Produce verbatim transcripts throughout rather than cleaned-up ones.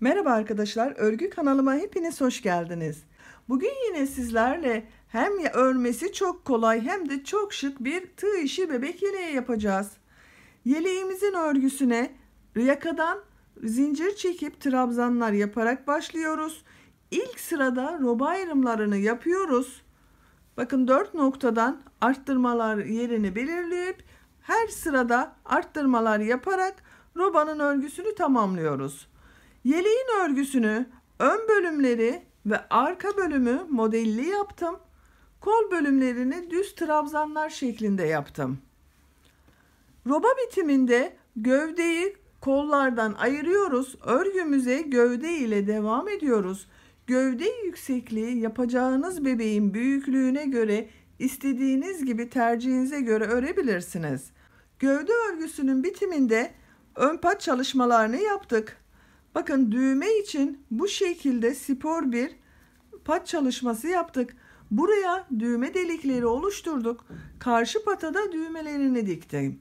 Merhaba arkadaşlar, örgü kanalıma hepiniz hoş geldiniz. Bugün yine sizlerle hem ya- örmesi çok kolay hem de çok şık bir tığ işi bebek yeleği yapacağız. Yeleğimizin örgüsüne yakadan zincir çekip trabzanlar yaparak başlıyoruz. İlk sırada roba ayrımlarını yapıyoruz. Bakın dört noktadan arttırmalar yerini belirleyip her sırada arttırmalar yaparak robanın örgüsünü tamamlıyoruz. Yeleğin örgüsünü ön bölümleri ve arka bölümü modelli yaptım. Kol bölümlerini düz trabzanlar şeklinde yaptım. Roba bitiminde gövdeyi kollardan ayırıyoruz. Örgümüze gövde ile devam ediyoruz. Gövde yüksekliği yapacağınız bebeğin büyüklüğüne göre istediğiniz gibi tercihinize göre örebilirsiniz. Gövde örgüsünün bitiminde ön pat çalışmalarını yaptık. Bakın düğme için bu şekilde spor bir pat çalışması yaptık. Buraya düğme delikleri oluşturduk. Karşı pata da düğmelerini diktim.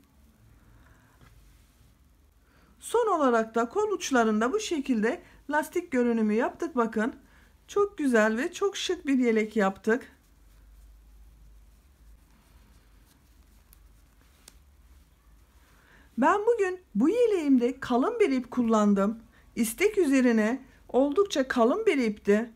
Son olarak da kol uçlarında bu şekilde lastik görünümü yaptık bakın. Çok güzel ve çok şık bir yelek yaptık. Ben bugün bu yeleğimde kalın bir ip kullandım. İstek üzerine oldukça kalın bir ipti.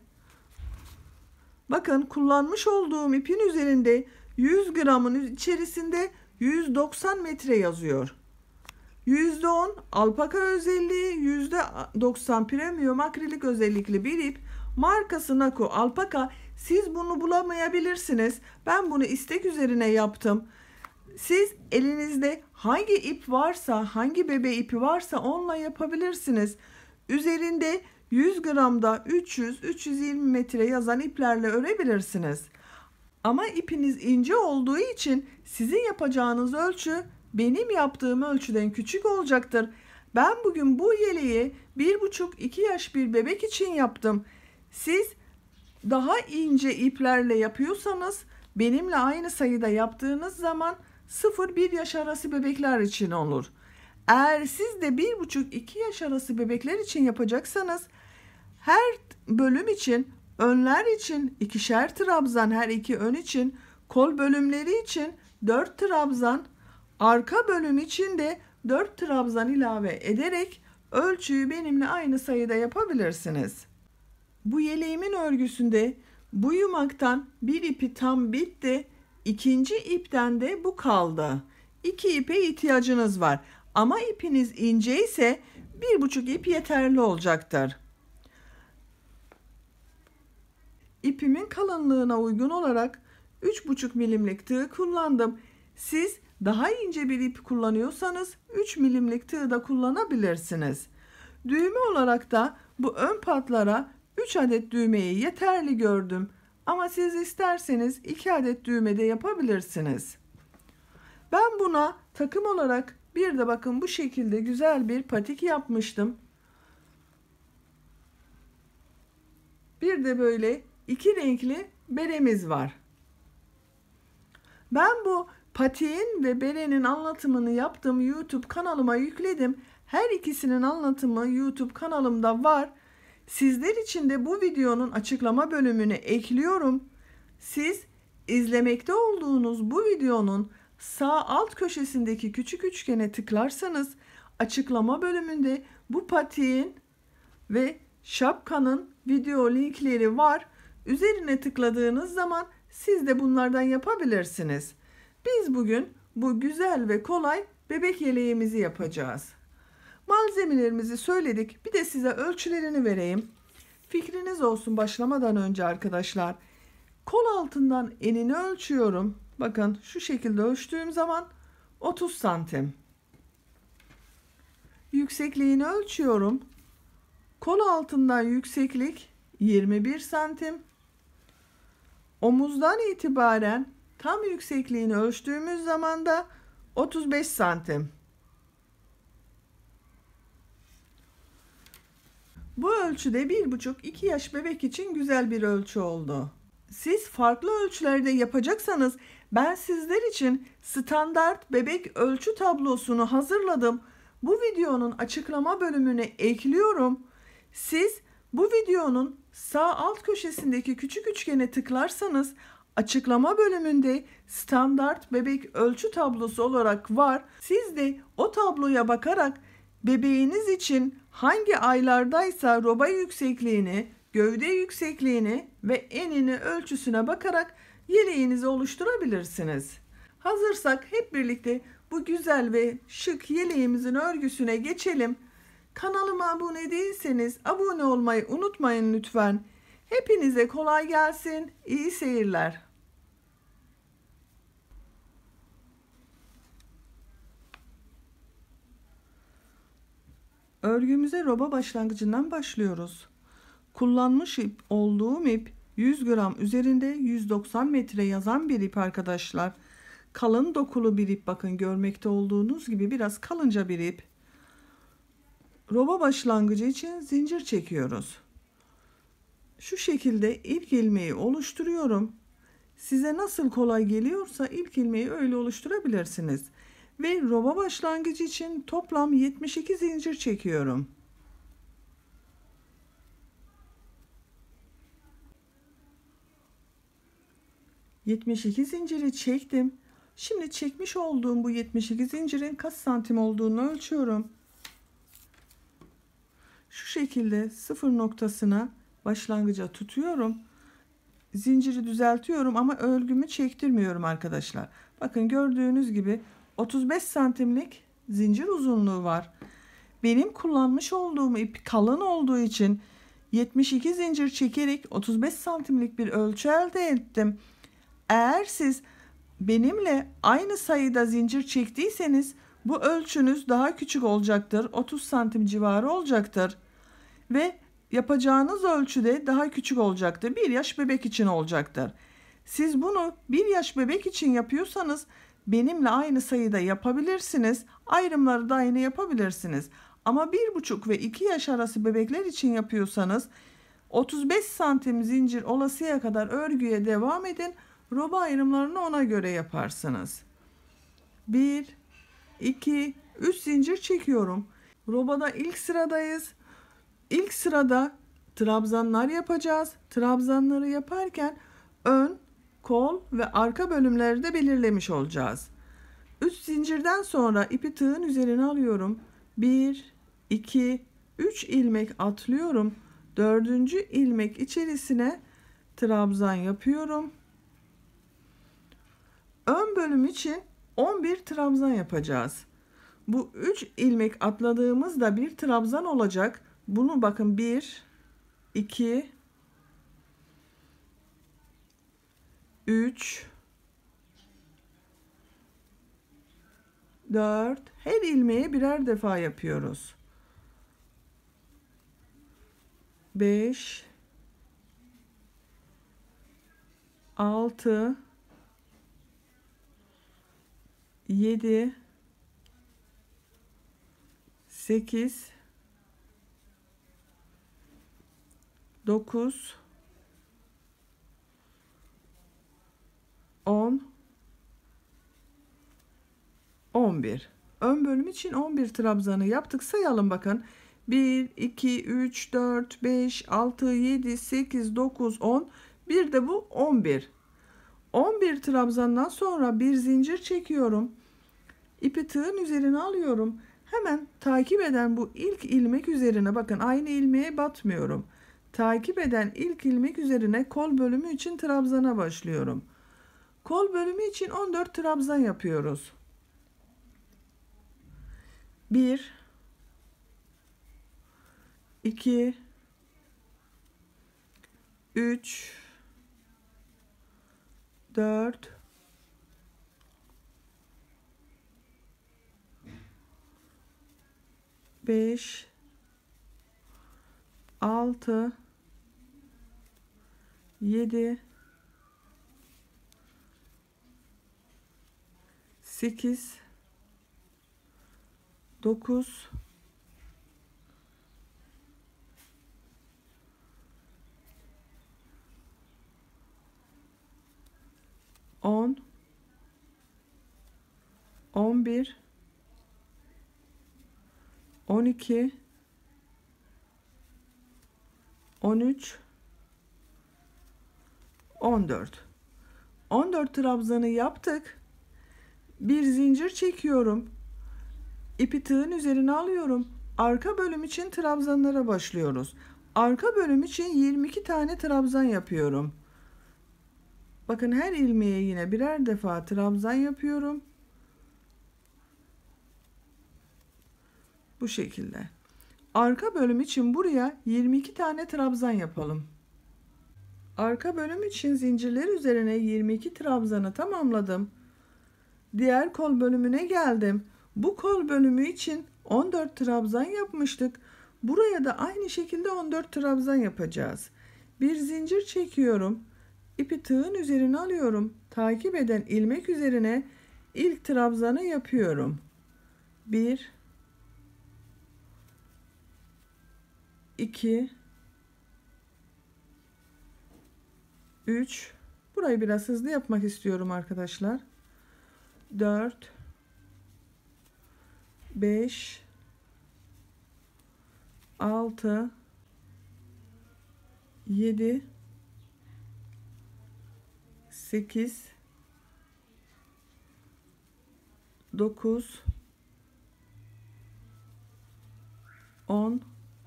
Bakın kullanmış olduğum ipin üzerinde yüz gramın içerisinde yüz doksan metre yazıyor. yüzde on alpaka özelliği, yüzde doksan premium akrilik özellikli bir ip. Markası Nako Alpaka. Siz bunu bulamayabilirsiniz. Ben bunu istek üzerine yaptım. Siz elinizde hangi ip varsa, hangi bebe ipi varsa onunla yapabilirsiniz. Üzerinde yüz gramda üç yüz üç yüz yirmi metre yazan iplerle örebilirsiniz. Ama ipiniz ince olduğu için sizin yapacağınız ölçü benim yaptığım ölçüden küçük olacaktır. Ben bugün bu yeleği bir buçuk iki yaş bir bebek için yaptım. Siz daha ince iplerle yapıyorsanız benimle aynı sayıda yaptığınız zaman sıfır bir yaş arası bebekler için olur. Eğer siz de bir buçuk iki yaş arası bebekler için yapacaksanız her bölüm için önler için ikişer trabzan, her iki ön için, kol bölümleri için dört trabzan, arka bölüm için de dört trabzan ilave ederek ölçüyü benimle aynı sayıda yapabilirsiniz. Bu yeleğimin örgüsünde bu yumaktan bir ipi tam bitti. İkinci ipten de bu kaldı. İki ipe ihtiyacınız var. Ama ipiniz ince ise bir buçuk ip yeterli olacaktır. İpimin kalınlığına uygun olarak üç buçuk milimlik tığ kullandım. Siz daha ince bir ip kullanıyorsanız üç milimlik tığ da kullanabilirsiniz. Düğme olarak da bu ön patlara üç adet düğmeyi yeterli gördüm. Ama siz isterseniz iki adet düğme de yapabilirsiniz. Ben buna takım olarak bir de bakın bu şekilde güzel bir patik yapmıştım. Bir de böyle iki renkli beremiz var. Ben bu patiğin ve berenin anlatımını yaptım. YouTube kanalıma yükledim. Her ikisinin anlatımı YouTube kanalımda var. Sizler için de bu videonun açıklama bölümüne ekliyorum. Siz izlemekte olduğunuz bu videonun sağ alt köşesindeki küçük üçgene tıklarsanız açıklama bölümünde bu patiğin ve şapkanın video linkleri var. Üzerine tıkladığınız zaman siz de bunlardan yapabilirsiniz. Biz bugün bu güzel ve kolay bebek yeleğimizi yapacağız. Malzemelerimizi söyledik. Bir de size ölçülerini vereyim. Fikriniz olsun başlamadan önce arkadaşlar. Kol altından enini ölçüyorum. Bakın şu şekilde ölçtüğüm zaman otuz santim. Yüksekliğini ölçüyorum. Kol altından yükseklik yirmi bir santim. Omuzdan itibaren tam yüksekliğini ölçtüğümüz zaman da otuz beş santim. Bu ölçüde bir buçuk iki yaş bebek için güzel bir ölçü oldu. Siz farklı ölçülerde yapacaksanız ben sizler için standart bebek ölçü tablosunu hazırladım. Bu videonun açıklama bölümüne ekliyorum. Siz bu videonun sağ alt köşesindeki küçük üçgene tıklarsanız açıklama bölümünde standart bebek ölçü tablosu olarak var. Siz de o tabloya bakarak bebeğiniz için hangi aylardaysa roba yüksekliğini, gövde yüksekliğini ve enini ölçüsüne bakarak yeleğinizi oluşturabilirsiniz. Hazırsak hep birlikte bu güzel ve şık yeleğimizin örgüsüne geçelim. Kanalıma abone değilseniz abone olmayı unutmayın lütfen. Hepinize kolay gelsin. İyi seyirler. Örgümüze roba başlangıcından başlıyoruz. Kullanmış ip olduğum ip yüz gram, üzerinde yüz doksan metre yazan bir ip arkadaşlar. Kalın dokulu bir ip, bakın görmekte olduğunuz gibi biraz kalınca bir ip. Roba başlangıcı için zincir çekiyoruz. Şu şekilde ilk ilmeği oluşturuyorum. Size nasıl kolay geliyorsa ilk ilmeği öyle oluşturabilirsiniz. Ve roba başlangıcı için toplam yetmiş iki zincir çekiyorum. yetmiş iki zinciri çektim. Şimdi çekmiş olduğum bu yetmiş iki zincirin kaç santim olduğunu ölçüyorum. Şu şekilde sıfır noktasına başlangıca tutuyorum. Zinciri düzeltiyorum ama örgümü çektirmiyorum arkadaşlar. Bakın gördüğünüz gibi otuz beş santimlik zincir uzunluğu var. Benim kullanmış olduğum ip kalın olduğu için yetmiş iki zincir çekerek otuz beş santimlik bir ölçü elde ettim. Eğer siz benimle aynı sayıda zincir çektiyseniz bu ölçünüz daha küçük olacaktır. otuz santim civarı olacaktır. Ve yapacağınız ölçüde daha küçük olacaktır. Bir yaş bebek için olacaktır. Siz bunu bir yaş bebek için yapıyorsanız benimle aynı sayıda yapabilirsiniz. Ayrımları da aynı yapabilirsiniz. Ama bir buçuk ve iki yaş arası bebekler için yapıyorsanız otuz beş santim zincir olasıya kadar örgüye devam edin. Roba ayrımlarını ona göre yaparsınız. bir, iki, üç zincir çekiyorum. Robada ilk sıradayız. İlk sırada trabzanlar yapacağız. Trabzanları yaparken ön, kol ve arka bölümleri de belirlemiş olacağız. üç zincirden sonra ipi tığın üzerine alıyorum. bir, iki, üç ilmek atlıyorum. dördüncü ilmek içerisine trabzan yapıyorum. Ön bölüm için on bir trabzan yapacağız. Bu üç ilmek atladığımızda bir trabzan olacak. Bunu bakın bir, iki, üç, dört, her ilmeğe birer defa yapıyoruz. beş, altı, yedi, sekiz, dokuz, on, on bir. Ön bölüm için on bir trabzanı yaptık. Sayalım bakın. bir, iki, üç, dört, beş, altı, yedi, sekiz, dokuz, on. Bir de bu on bir. on bir trabzandan sonra bir zincir çekiyorum. İpi tığın üzerine alıyorum. Hemen takip eden bu ilk ilmek üzerine, bakın aynı ilmeğe batmıyorum. Takip eden ilk ilmek üzerine kol bölümü için trabzana başlıyorum. Kol bölümü için on dört trabzan yapıyoruz. bir, iki, üç, dört, beş, altı, yedi, sekiz, dokuz, on, on bir, on iki, on üç, on dört. on dört trabzanı yaptık. Bir zincir çekiyorum. İpi tığın üzerine alıyorum. Arka bölüm için trabzanlara başlıyoruz. Arka bölüm için yirmi iki tane trabzan yapıyorum. Bakın her ilmeğe yine birer defa trabzan yapıyorum. Bu şekilde. Arka bölüm için buraya yirmi iki tane trabzan yapalım. Arka bölüm için zincirler üzerine yirmi iki trabzanı tamamladım. Diğer kol bölümüne geldim. Bu kol bölümü için on dört trabzan yapmıştık. Buraya da aynı şekilde on dört trabzan yapacağız. Bir zincir çekiyorum. İpi tığın üzerine alıyorum. Takip eden ilmek üzerine ilk trabzanı yapıyorum. bir, iki, üç. Burayı biraz hızlı yapmak istiyorum arkadaşlar. dört, beş, altı, yedi, sekiz, dokuz, on,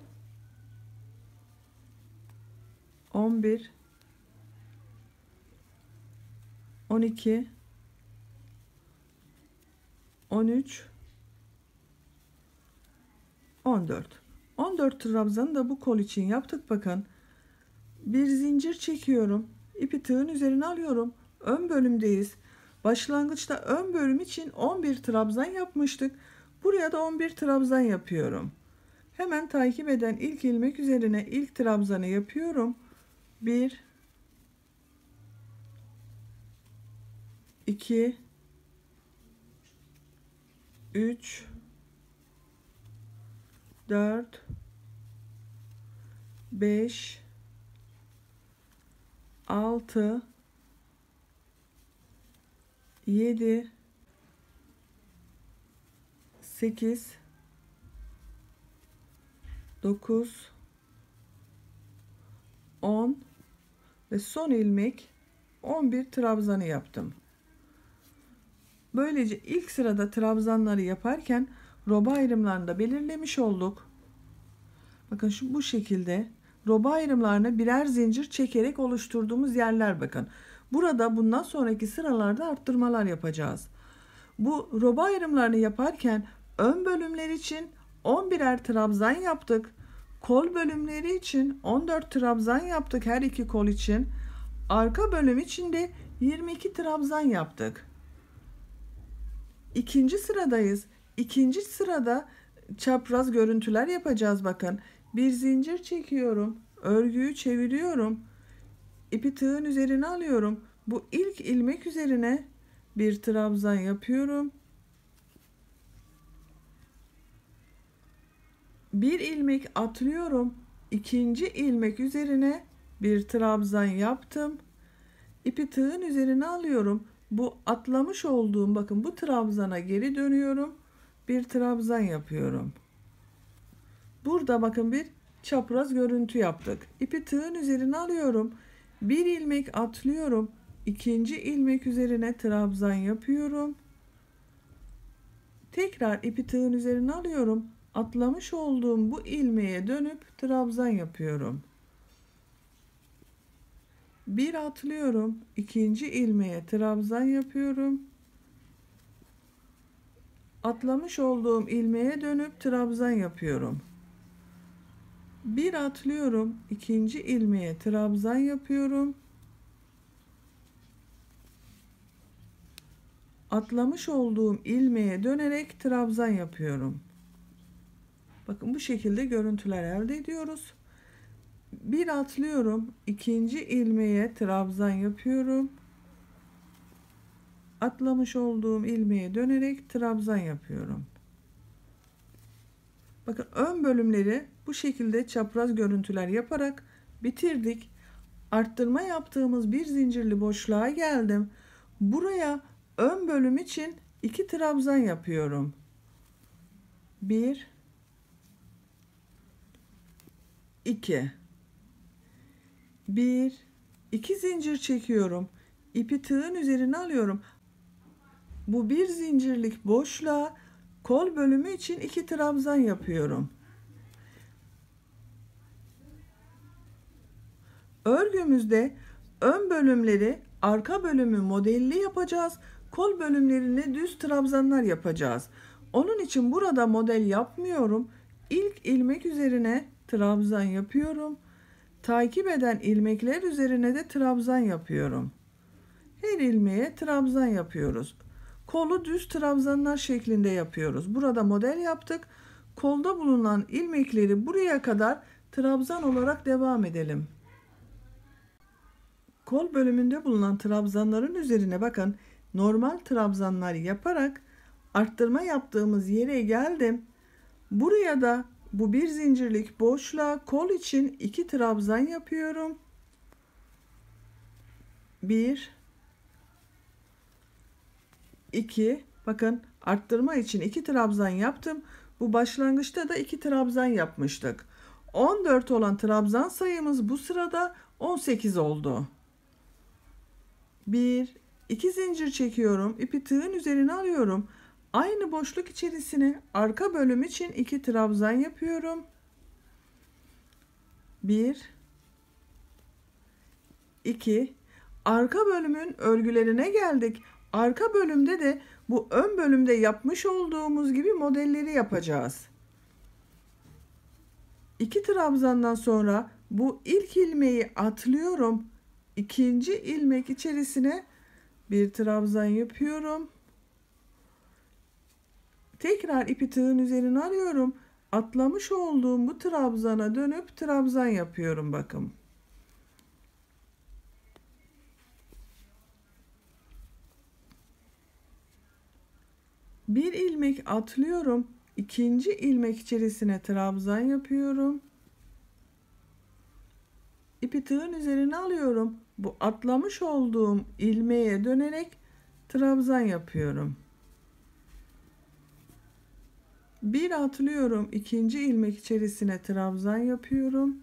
on bir, on iki, on üç, on dört. on dört trabzanı da bu kol için yaptık bakın. Bir zincir çekiyorum. İpi tığın üzerine alıyorum. Ön bölümdeyiz. Başlangıçta ön bölüm için on bir trabzan yapmıştık. Buraya da on bir trabzan yapıyorum. Hemen takip eden ilk ilmek üzerine ilk trabzanı yapıyorum. bir, iki, üç, dört, beş, altı, yedi, sekiz, dokuz, on ve son ilmek on bir trabzanı yaptım. Böylece ilk sırada trabzanları yaparken roba ayrımlarını da belirlemiş olduk. Bakın şu bu şekilde roba ayrımlarını birer zincir çekerek oluşturduğumuz yerler bakın. Burada bundan sonraki sıralarda arttırmalar yapacağız. Bu roba ayrımlarını yaparken ön bölümler için on birer trabzan yaptık. Kol bölümleri için on dört trabzan yaptık her iki kol için. Arka bölüm için de yirmi iki trabzan yaptık. İkinci sıradayız. İkinci sırada çapraz görüntüler yapacağız bakın. Bir zincir çekiyorum. Örgüyü çeviriyorum. İpi tığın üzerine alıyorum. Bu ilk ilmek üzerine bir trabzan yapıyorum. Bir ilmek atlıyorum. İkinci ilmek üzerine bir trabzan yaptım. İpi tığın üzerine alıyorum. Bu atlamış olduğum bakın bu trabzana geri dönüyorum. Bir trabzan yapıyorum. Burada bakın bir çapraz görüntü yaptık. İpi tığın üzerine alıyorum. Bir ilmek atlıyorum. İkinci ilmek üzerine trabzan yapıyorum. Tekrar ipi tığın üzerine alıyorum. Atlamış olduğum bu ilmeğe dönüp trabzan yapıyorum. Bir atlıyorum. İkinci ilmeğe trabzan yapıyorum. Atlamış olduğum ilmeğe dönüp trabzan yapıyorum. Bir atlıyorum. İkinci ilmeğe trabzan yapıyorum. Atlamış olduğum ilmeğe dönerek trabzan yapıyorum. Bakın bu şekilde görüntüler elde ediyoruz. Bir atlıyorum. İkinci ilmeğe trabzan yapıyorum. Atlamış olduğum ilmeğe dönerek trabzan yapıyorum. Bakın ön bölümleri bu şekilde çapraz görüntüler yaparak bitirdik. Arttırma yaptığımız bir zincirli boşluğa geldim. Buraya ön bölüm için iki trabzan yapıyorum. bir, iki. Bir, iki zincir çekiyorum. İpi tığın üzerine alıyorum. Bu bir zincirlik boşluğa kol bölümü için iki trabzan yapıyorum. Örgümüzde ön bölümleri arka bölümü modelli yapacağız. Kol bölümlerini düz trabzanlar yapacağız. Onun için burada model yapmıyorum. İlk ilmek üzerine trabzan yapıyorum. Takip eden ilmekler üzerine de trabzan yapıyorum. Her ilmeğe trabzan yapıyoruz. Kolu düz trabzanlar şeklinde yapıyoruz. Burada model yaptık. Kolda bulunan ilmekleri buraya kadar trabzan olarak devam edelim. Kol bölümünde bulunan trabzanların üzerine bakın, normal trabzanlar yaparak arttırma yaptığımız yere geldim. Buraya da bu bir zincirlik boşluğa kol için iki trabzan yapıyorum. Bir, iki, bakın arttırma için iki trabzan yaptım. Bu başlangıçta da iki trabzan yapmıştık. on dört olan trabzan sayımız bu sırada on sekiz oldu. Bir, iki zincir çekiyorum. İpi tığın üzerine alıyorum. Aynı boşluk içerisine arka bölüm için iki trabzan yapıyorum. Bir, iki. Arka bölümün örgülerine geldik. Arka bölümde de bu ön bölümde yapmış olduğumuz gibi modelleri yapacağız. iki trabzandan sonra bu ilk ilmeği atlıyorum. İkinci ilmek içerisine bir trabzan yapıyorum. Tekrar ipi tığın üzerine alıyorum. Atlamış olduğum bu trabzana dönüp trabzan yapıyorum bakın. Bir ilmek atlıyorum. İkinci ilmek içerisine trabzan yapıyorum. İpi tığın üzerine alıyorum. Bu atlamış olduğum ilmeğe dönerek trabzan yapıyorum. Bir atlıyorum, ikinci ilmek içerisine trabzan yapıyorum.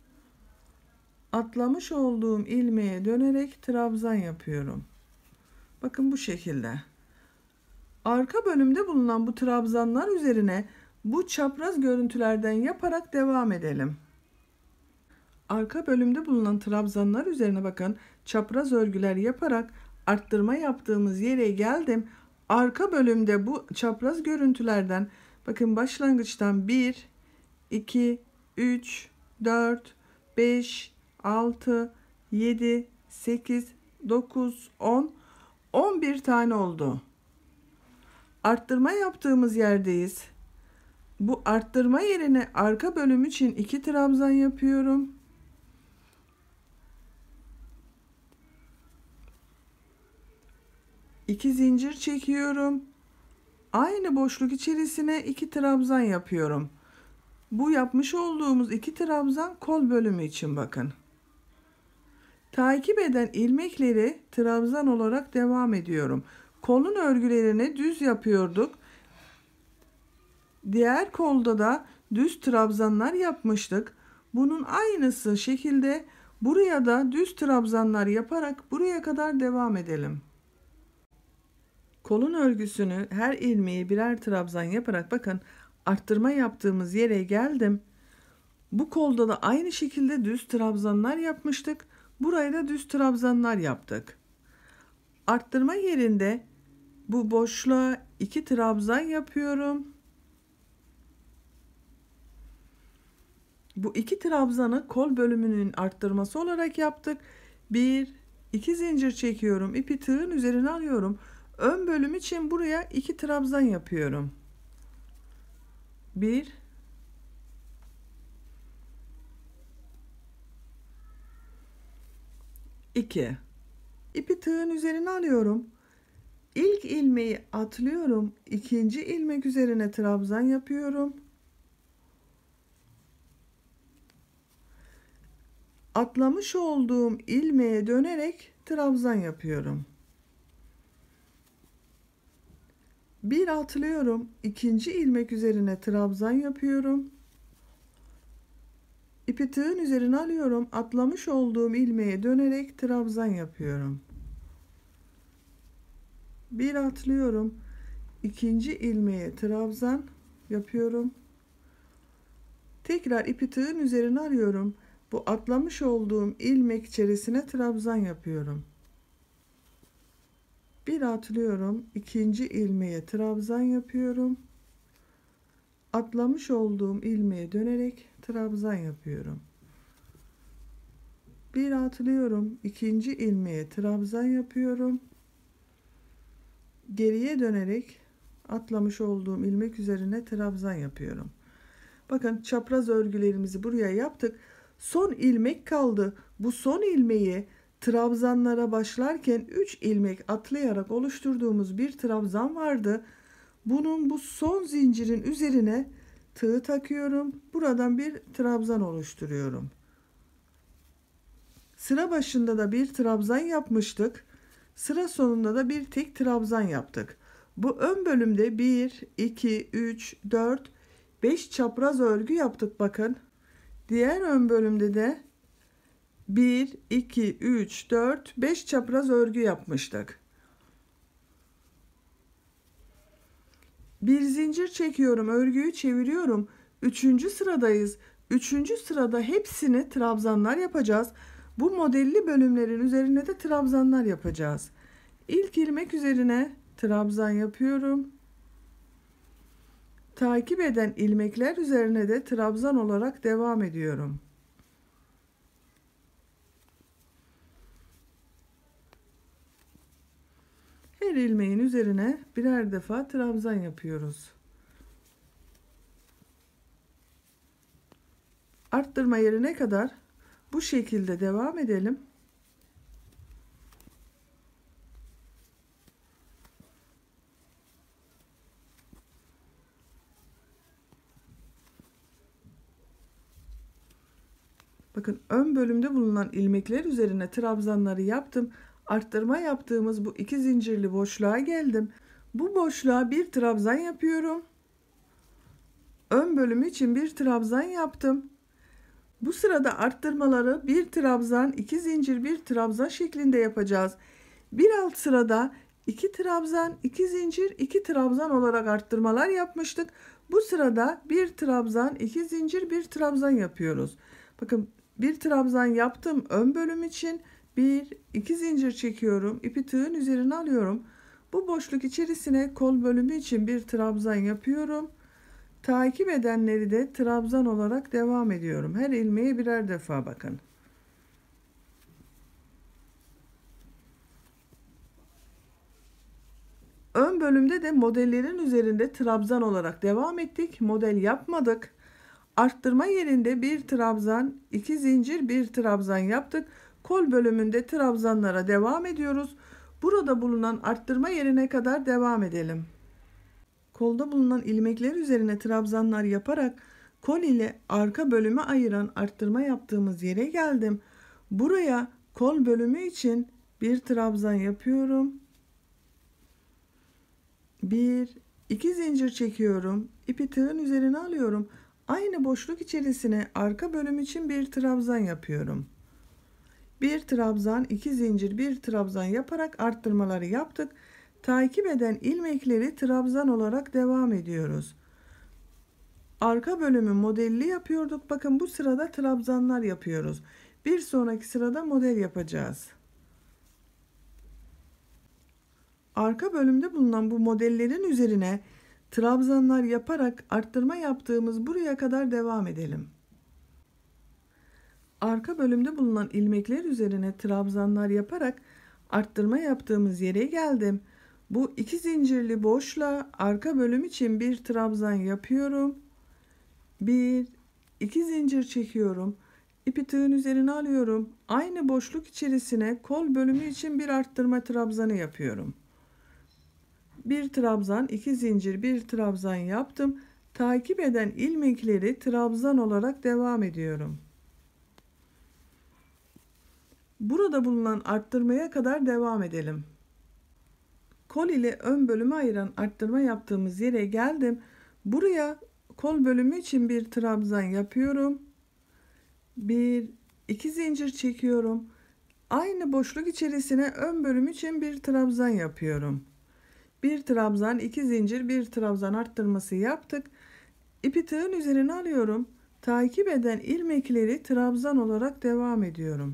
Atlamış olduğum ilmeğe dönerek trabzan yapıyorum. Bakın bu şekilde. Arka bölümde bulunan bu trabzanlar üzerine bu çapraz görüntülerden yaparak devam edelim. Arka bölümde bulunan trabzanlar üzerine bakın, çapraz örgüler yaparak arttırma yaptığımız yere geldim. Arka bölümde bu çapraz görüntülerden bakın başlangıçtan bir, iki, üç, dört, beş, altı, yedi, sekiz, dokuz, on, on bir tane oldu. Arttırma yaptığımız yerdeyiz. Bu arttırma yerine arka bölüm için iki trabzan yapıyorum. iki zincir çekiyorum. Aynı boşluk içerisine iki trabzan yapıyorum. Bu yapmış olduğumuz iki trabzan kol bölümü için bakın. Takip eden ilmekleri trabzan olarak devam ediyorum. Kolun örgülerini düz yapıyorduk. Diğer kolda da düz trabzanlar yapmıştık. Bunun aynısı şekilde buraya da düz trabzanlar yaparak buraya kadar devam edelim. Kolun örgüsünü her ilmeği birer trabzan yaparak bakın arttırma yaptığımız yere geldim. Bu kolda da aynı şekilde düz trabzanlar yapmıştık. Buraya da düz trabzanlar yaptık. Arttırma yerinde bu boşluğa iki trabzan yapıyorum. Bu iki trabzanı kol bölümünün arttırması olarak yaptık. Bir, iki zincir çekiyorum. İpi tığın üzerine alıyorum. Ön bölüm için buraya iki trabzan yapıyorum. Bir, iki. İpi tığın üzerine alıyorum. İlk ilmeği atlıyorum. İkinci ilmek üzerine trabzan yapıyorum. Atlamış olduğum ilmeğe dönerek trabzan yapıyorum. Bir atlıyorum. İkinci ilmek üzerine trabzan yapıyorum. İpi tığın üzerine alıyorum. Atlamış olduğum ilmeğe dönerek trabzan yapıyorum. Bir atlıyorum. İkinci ilmeğe trabzan yapıyorum. Tekrar ipi tığın üzerine alıyorum. Bu atlamış olduğum ilmek içerisine trabzan yapıyorum. Bir atlıyorum. İkinci ilmeğe trabzan yapıyorum. Atlamış olduğum ilmeğe dönerek trabzan yapıyorum. Bir atlıyorum. İkinci ilmeğe trabzan yapıyorum. Geriye dönerek atlamış olduğum ilmek üzerine trabzan yapıyorum. Bakın çapraz örgülerimizi buraya yaptık. Son ilmek kaldı. Bu son ilmeği trabzanlara başlarken üç ilmek atlayarak oluşturduğumuz bir trabzan vardı. Bunun bu son zincirin üzerine tığ takıyorum. Buradan bir trabzan oluşturuyorum. Sıra başında da bir trabzan yapmıştık. Sıra sonunda da bir tek trabzan yaptık. Bu ön bölümde bir, iki, üç, dört, beş çapraz örgü yaptık bakın. Diğer ön bölümde de bir, iki, üç, dört, beş çapraz örgü yapmıştık. Bir zincir çekiyorum, örgüyü çeviriyorum. Üçüncü sıradayız. Üçüncü sırada hepsini trabzanlar yapacağız. Bu modelli bölümlerin üzerine de trabzanlar yapacağız. İlk ilmek üzerine trabzan yapıyorum. Takip eden ilmekler üzerine de trabzan olarak devam ediyorum. Her ilmeğin üzerine birer defa trabzan yapıyoruz. Arttırma yerine kadar bu şekilde devam edelim. Bakın ön bölümde bulunan ilmekler üzerine trabzanları yaptım. Arttırma yaptığımız bu iki zincirli boşluğa geldim. Bu boşluğa bir trabzan yapıyorum. Ön bölümü için bir trabzan yaptım. Bu sırada arttırmaları bir trabzan, iki zincir, bir trabzan şeklinde yapacağız. Bir alt sırada iki trabzan, iki zincir, iki trabzan olarak arttırmalar yapmıştık. Bu sırada bir trabzan, iki zincir, bir trabzan yapıyoruz. Bakın bir trabzan yaptım ön bölüm için. Bir, iki zincir çekiyorum. İpi tığın üzerine alıyorum. Bu boşluk içerisine kol bölümü için bir trabzan yapıyorum. Takip edenleri de trabzan olarak devam ediyorum. Her ilmeğe birer defa bakın. Ön bölümde de modellerin üzerinde trabzan olarak devam ettik. Model yapmadık. Arttırma yerinde bir trabzan, iki zincir, bir trabzan yaptık. Kol bölümünde trabzanlara devam ediyoruz. Burada bulunan arttırma yerine kadar devam edelim. Kolda bulunan ilmekler üzerine trabzanlar yaparak kol ile arka bölümü ayıran arttırma yaptığımız yere geldim. Buraya kol bölümü için bir trabzan yapıyorum. Bir, iki zincir çekiyorum. İpi tığın üzerine alıyorum. Aynı boşluk içerisine arka bölüm için bir trabzan yapıyorum. Bir trabzan, iki zincir, bir trabzan yaparak arttırmaları yaptık. Takip eden ilmekleri trabzan olarak devam ediyoruz. Arka bölümü modelli yapıyorduk. Bakın bu sırada trabzanlar yapıyoruz. Bir sonraki sırada model yapacağız. Arka bölümde bulunan bu modellerin üzerine trabzanlar yaparak arttırma yaptığımız buraya kadar devam edelim. Arka bölümde bulunan ilmekler üzerine trabzanlar yaparak arttırma yaptığımız yere geldim. Bu iki zincirli boşluğa arka bölüm için bir trabzan yapıyorum. Bir, iki zincir çekiyorum. İpi tığın üzerine alıyorum. Aynı boşluk içerisine kol bölümü için bir arttırma trabzanı yapıyorum. Bir trabzan, iki zincir, bir trabzan yaptım. Takip eden ilmekleri trabzan olarak devam ediyorum. Burada bulunan arttırmaya kadar devam edelim. Kol ile ön bölümü ayıran arttırma yaptığımız yere geldim. Buraya kol bölümü için bir trabzan yapıyorum. Bir, iki zincir çekiyorum. Aynı boşluk içerisine ön bölüm için bir trabzan yapıyorum. Bir trabzan, iki zincir, bir trabzan arttırması yaptık. İpi tığın üzerine alıyorum. Takip eden ilmekleri trabzan olarak devam ediyorum.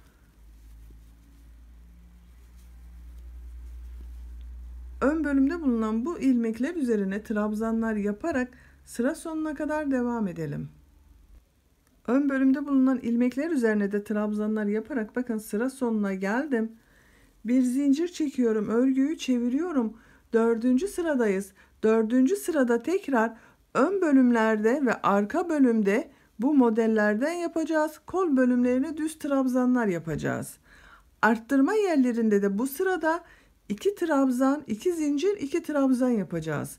Ön bölümde bulunan bu ilmekler üzerine trabzanlar yaparak sıra sonuna kadar devam edelim. Ön bölümde bulunan ilmekler üzerine de trabzanlar yaparak bakın sıra sonuna geldim. Bir zincir çekiyorum, örgüyü çeviriyorum. Dördüncü sıradayız. Dördüncü sırada tekrar ön bölümlerde ve arka bölümde bu modellerden yapacağız. Kol bölümlerine düz trabzanlar yapacağız. Arttırma yerlerinde de bu sırada iki trabzan, iki zincir, iki trabzan yapacağız.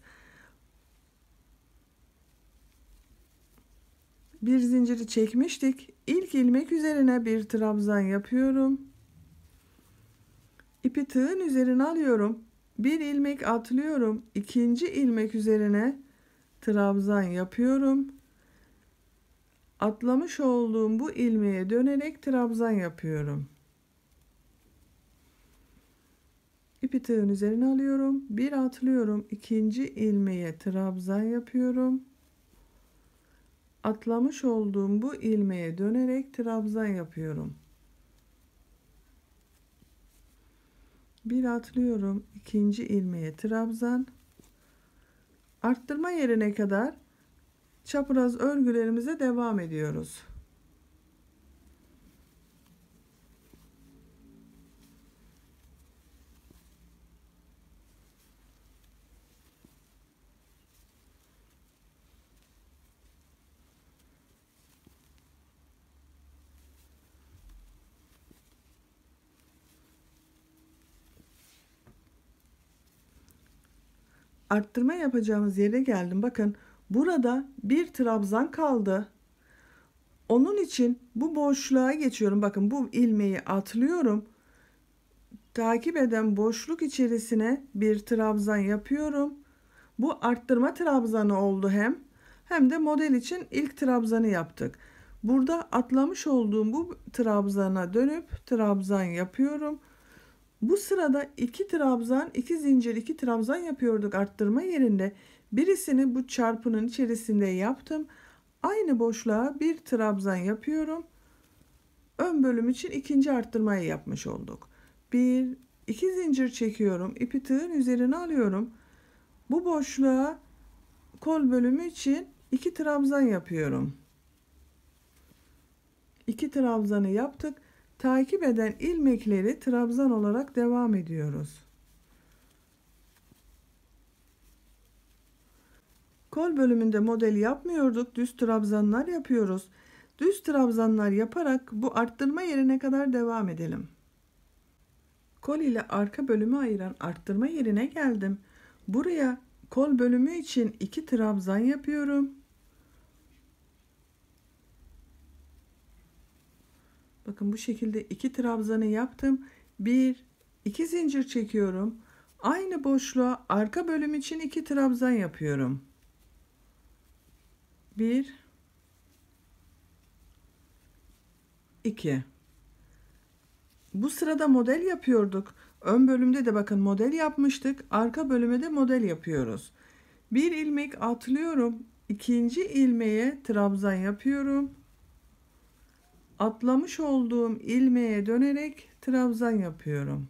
Bir zinciri çekmiştik. İlk ilmek üzerine bir trabzan yapıyorum. İpi tığın üzerine alıyorum. Bir ilmek atlıyorum. İkinci ilmek üzerine trabzan yapıyorum. Atlamış olduğum bu ilmeğe dönerek trabzan yapıyorum. İpi tığın üzerine alıyorum. Bir atlıyorum. İkinci ilmeğe trabzan yapıyorum. Atlamış olduğum bu ilmeğe dönerek trabzan yapıyorum. Bir atlıyorum. İkinci ilmeğe trabzan. Arttırma yerine kadar çapraz örgülerimize devam ediyoruz. Arttırma yapacağımız yere geldim. Bakın burada bir trabzan kaldı. Onun için bu boşluğa geçiyorum. Bakın bu ilmeği atlıyorum. Takip eden boşluk içerisine bir trabzan yapıyorum. Bu arttırma trabzanı oldu hem. Hem de model için ilk trabzanı yaptık. Burada atlamış olduğum bu trabzana dönüp trabzan yapıyorum. Bu sırada iki trabzan, iki zincir, iki trabzan yapıyorduk arttırma yerinde. Birisini bu çarpının içerisinde yaptım. Aynı boşluğa bir trabzan yapıyorum. Ön bölüm için ikinci arttırmayı yapmış olduk. Bir, iki zincir çekiyorum. İpi tığın üzerine alıyorum. Bu boşluğa kol bölümü için iki trabzan yapıyorum. İki trabzanı yaptık. Takip eden ilmekleri trabzan olarak devam ediyoruz. Kol bölümünde model yapmıyorduk. Düz trabzanlar yapıyoruz. Düz trabzanlar yaparak bu arttırma yerine kadar devam edelim. Kol ile arka bölümü ayıran arttırma yerine geldim. Buraya kol bölümü için iki trabzan yapıyorum. Bakın bu şekilde iki trabzanı yaptım. Bir, iki zincir çekiyorum. Aynı boşluğa arka bölüm için iki trabzan yapıyorum. Bir, iki. Bu sırada model yapıyorduk. Ön bölümde de bakın model yapmıştık. Arka bölüme de model yapıyoruz. Bir ilmek atlıyorum. İkinci ilmeğe trabzan yapıyorum. Atlamış olduğum ilmeğe dönerek trabzan yapıyorum.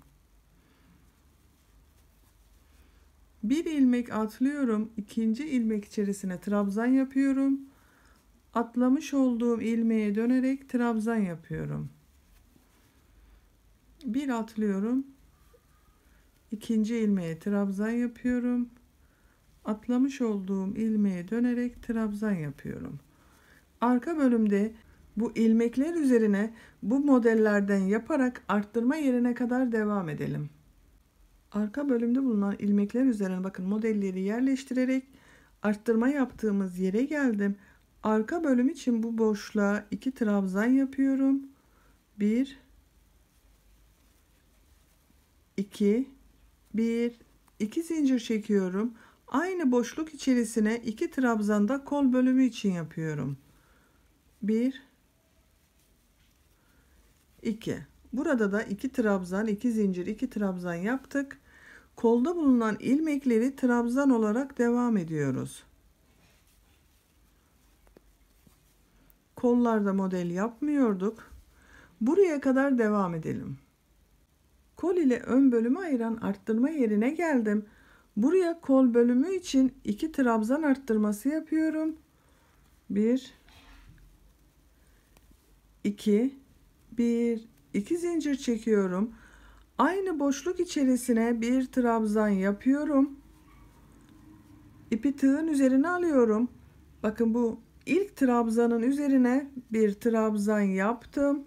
Bir ilmek atlıyorum. İkinci ilmek içerisine trabzan yapıyorum. Atlamış olduğum ilmeğe dönerek trabzan yapıyorum. Bir atlıyorum. İkinci ilmeğe trabzan yapıyorum. Atlamış olduğum ilmeğe dönerek trabzan yapıyorum. Arka bölümde bu ilmekler üzerine bu modellerden yaparak arttırma yerine kadar devam edelim. Arka bölümde bulunan ilmekler üzerine bakın modelleri yerleştirerek arttırma yaptığımız yere geldim. Arka bölüm için bu boşluğa iki trabzan yapıyorum. bir, iki, bir, iki zincir çekiyorum. Aynı boşluk içerisine iki trabzan da kol bölümü için yapıyorum. bir, iki. Burada da iki trabzan, iki zincir, iki trabzan yaptık. Kolda bulunan ilmekleri trabzan olarak devam ediyoruz. Kollarda model yapmıyorduk. Buraya kadar devam edelim. Kol ile ön bölümü ayıran arttırma yerine geldim. Buraya kol bölümü için iki trabzan arttırması yapıyorum. bir iki bir iki zincir çekiyorum. Aynı boşluk içerisine bir trabzan yapıyorum. İpi tığın üzerine alıyorum. Bakın bu ilk trabzanın üzerine bir trabzan yaptım.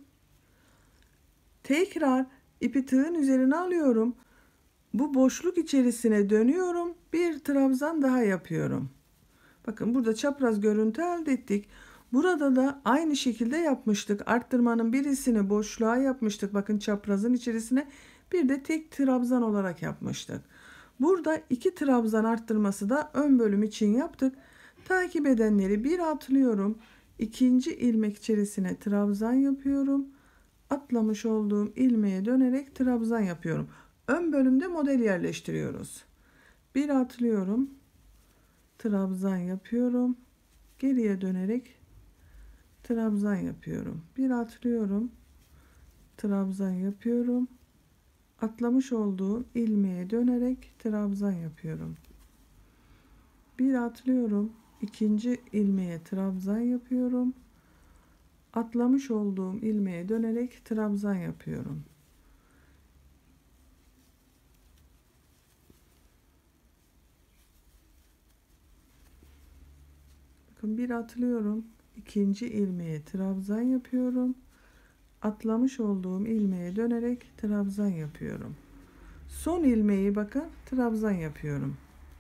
Tekrar ipi tığın üzerine alıyorum. Bu boşluk içerisine dönüyorum. Bir trabzan daha yapıyorum. Bakın burada çapraz görüntü elde ettik. Burada da aynı şekilde yapmıştık. Arttırmanın birisini boşluğa yapmıştık. Bakın çaprazın içerisine bir de tek trabzan olarak yapmıştık. Burada iki trabzan arttırması da ön bölüm için yaptık. Takip edenleri bir atlıyorum. İkinci ilmek içerisine trabzan yapıyorum. Atlamış olduğum ilmeğe dönerek trabzan yapıyorum. Ön bölümde model yerleştiriyoruz. Bir atlıyorum. Trabzan yapıyorum. Geriye dönerek trabzan yapıyorum. Bir atlıyorum. Trabzan yapıyorum. Atlamış olduğum ilmeğe dönerek trabzan yapıyorum. Bir atlıyorum. İkinci ilmeğe trabzan yapıyorum. Atlamış olduğum ilmeğe dönerek trabzan yapıyorum. Bakın bir atlıyorum. İkinci ilmeğe trabzan yapıyorum. Atlamış olduğum ilmeğe dönerek trabzan yapıyorum. Son ilmeği bakın trabzan yapıyorum.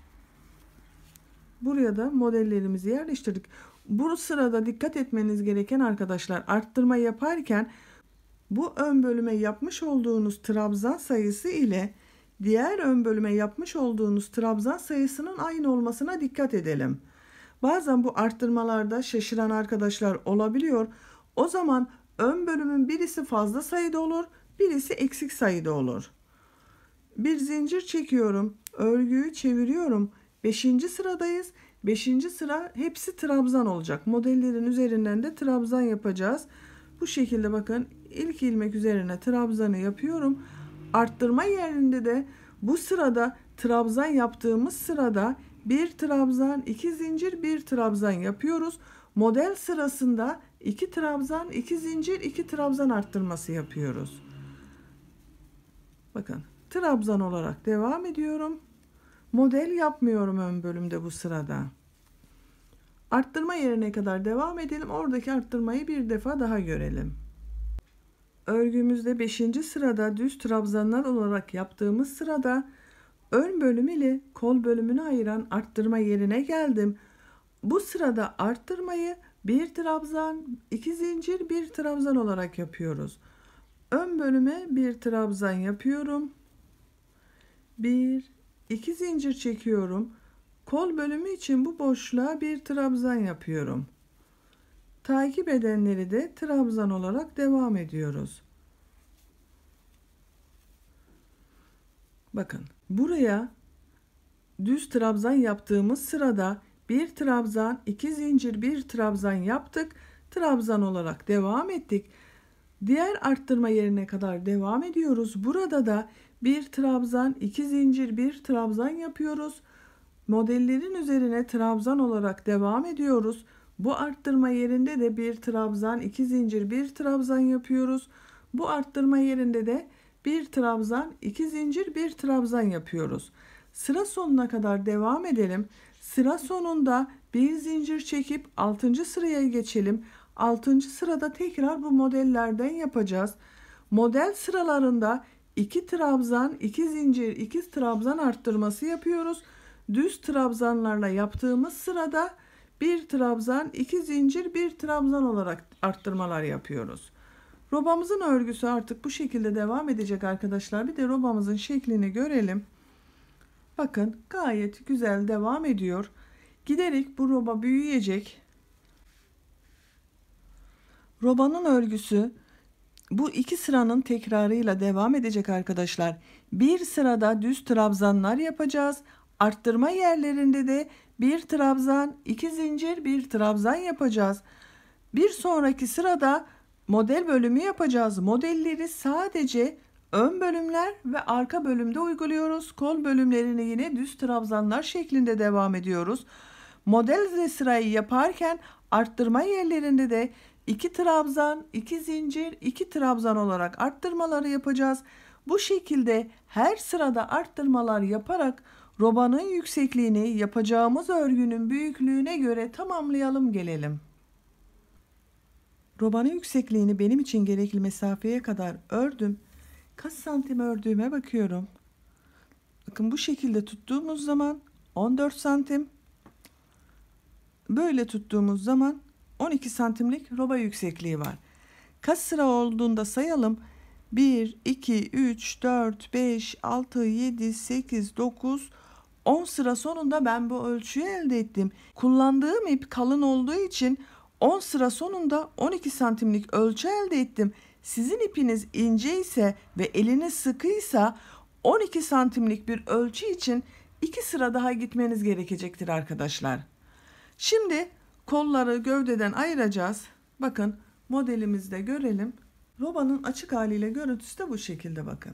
Buraya da modellerimizi yerleştirdik. Bu sırada dikkat etmeniz gereken arkadaşlar, arttırma yaparken bu ön bölüme yapmış olduğunuz trabzan sayısı ile diğer ön bölüme yapmış olduğunuz trabzan sayısının aynı olmasına dikkat edelim. Bazen bu arttırmalarda şaşıran arkadaşlar olabiliyor. O zaman ön bölümün birisi fazla sayıda olur, birisi eksik sayıda olur. Bir zincir çekiyorum, örgüyü çeviriyorum. beşinci sıradayız. beşinci sıra hepsi trabzan olacak. Modellerin üzerinden de trabzan yapacağız. Bu şekilde bakın ilk ilmek üzerine trabzanı yapıyorum. Arttırma yerinde de bu sırada trabzan yaptığımız sırada bir trabzan, iki zincir, bir trabzan yapıyoruz. Model sırasında iki trabzan, iki zincir, iki trabzan arttırması yapıyoruz. Bakın trabzan olarak devam ediyorum. Model yapmıyorum ön bölümde bu sırada. Arttırma yerine kadar devam edelim. Oradaki arttırmayı bir defa daha görelim. Örgümüzde beşinci sırada düz trabzanlar olarak yaptığımız sırada ön bölüm ile kol bölümünü ayıran arttırma yerine geldim. Bu sırada arttırmayı bir trabzan, iki zincir, bir trabzan olarak yapıyoruz. Ön bölüme bir trabzan yapıyorum. Bir, iki zincir çekiyorum. Kol bölümü için bu boşluğa bir trabzan yapıyorum. Takip edenleri de trabzan olarak devam ediyoruz. Bakın buraya düz trabzan yaptığımız sırada bir trabzan, iki zincir, bir trabzan yaptık. Trabzan olarak devam ettik. Diğer arttırma yerine kadar devam ediyoruz. Burada da bir trabzan, iki zincir, bir trabzan yapıyoruz. Modellerin üzerine trabzan olarak devam ediyoruz. Bu arttırma yerinde de bir trabzan, iki zincir, bir trabzan yapıyoruz. Bu arttırma yerinde de bir trabzan, iki zincir, bir trabzan yapıyoruz. Sıra sonuna kadar devam edelim. Sıra sonunda bir zincir çekip altıncı sıraya geçelim. altıncı sırada tekrar bu modellerden yapacağız. Model sıralarında iki trabzan, iki zincir, iki trabzan arttırması yapıyoruz. Düz trabzanlarla yaptığımız sırada bir trabzan, iki zincir, bir trabzan olarak arttırmalar yapıyoruz. Robamızın örgüsü artık bu şekilde devam edecek arkadaşlar. Bir de robamızın şeklini görelim. Bakın gayet güzel devam ediyor. Giderek bu roba büyüyecek. Robanın örgüsü Bu iki sıranın tekrarıyla devam edecek arkadaşlar. Bir sırada düz trabzanlar yapacağız. Arttırma yerlerinde de bir trabzan, iki zincir, bir trabzan yapacağız. Bir sonraki sırada model bölümü yapacağız. Modelleri sadece ön bölümler ve arka bölümde uyguluyoruz. Kol bölümlerini yine düz trabzanlar şeklinde devam ediyoruz. Model sırayı yaparken arttırma yerlerinde de iki trabzan, iki zincir, iki trabzan olarak arttırmaları yapacağız. Bu şekilde her sırada arttırmalar yaparak robanın yüksekliğini yapacağımız örgünün büyüklüğüne göre tamamlayalım gelelim. Robanın yüksekliğini benim için gerekli mesafeye kadar ördüm. Kaç santim ördüğüme bakıyorum. Bakın bu şekilde tuttuğumuz zaman on dört santim. Böyle tuttuğumuz zaman on iki santimlik roba yüksekliği var. Kaç sıra olduğunda sayalım. bir, iki, üç, dört, beş, altı, yedi, sekiz, dokuz, on sıra sonunda ben bu ölçüyü elde ettim. Kullandığım ip kalın olduğu için on sıra sonunda on iki santimlik ölçü elde ettim. Sizin ipiniz ince ise ve eliniz sıkıysa on iki santimlik bir ölçü için iki sıra daha gitmeniz gerekecektir arkadaşlar. Şimdi kolları gövdeden ayıracağız. Bakın modelimizde görelim. Robanın açık haliyle görüntüsü de bu şekilde bakın.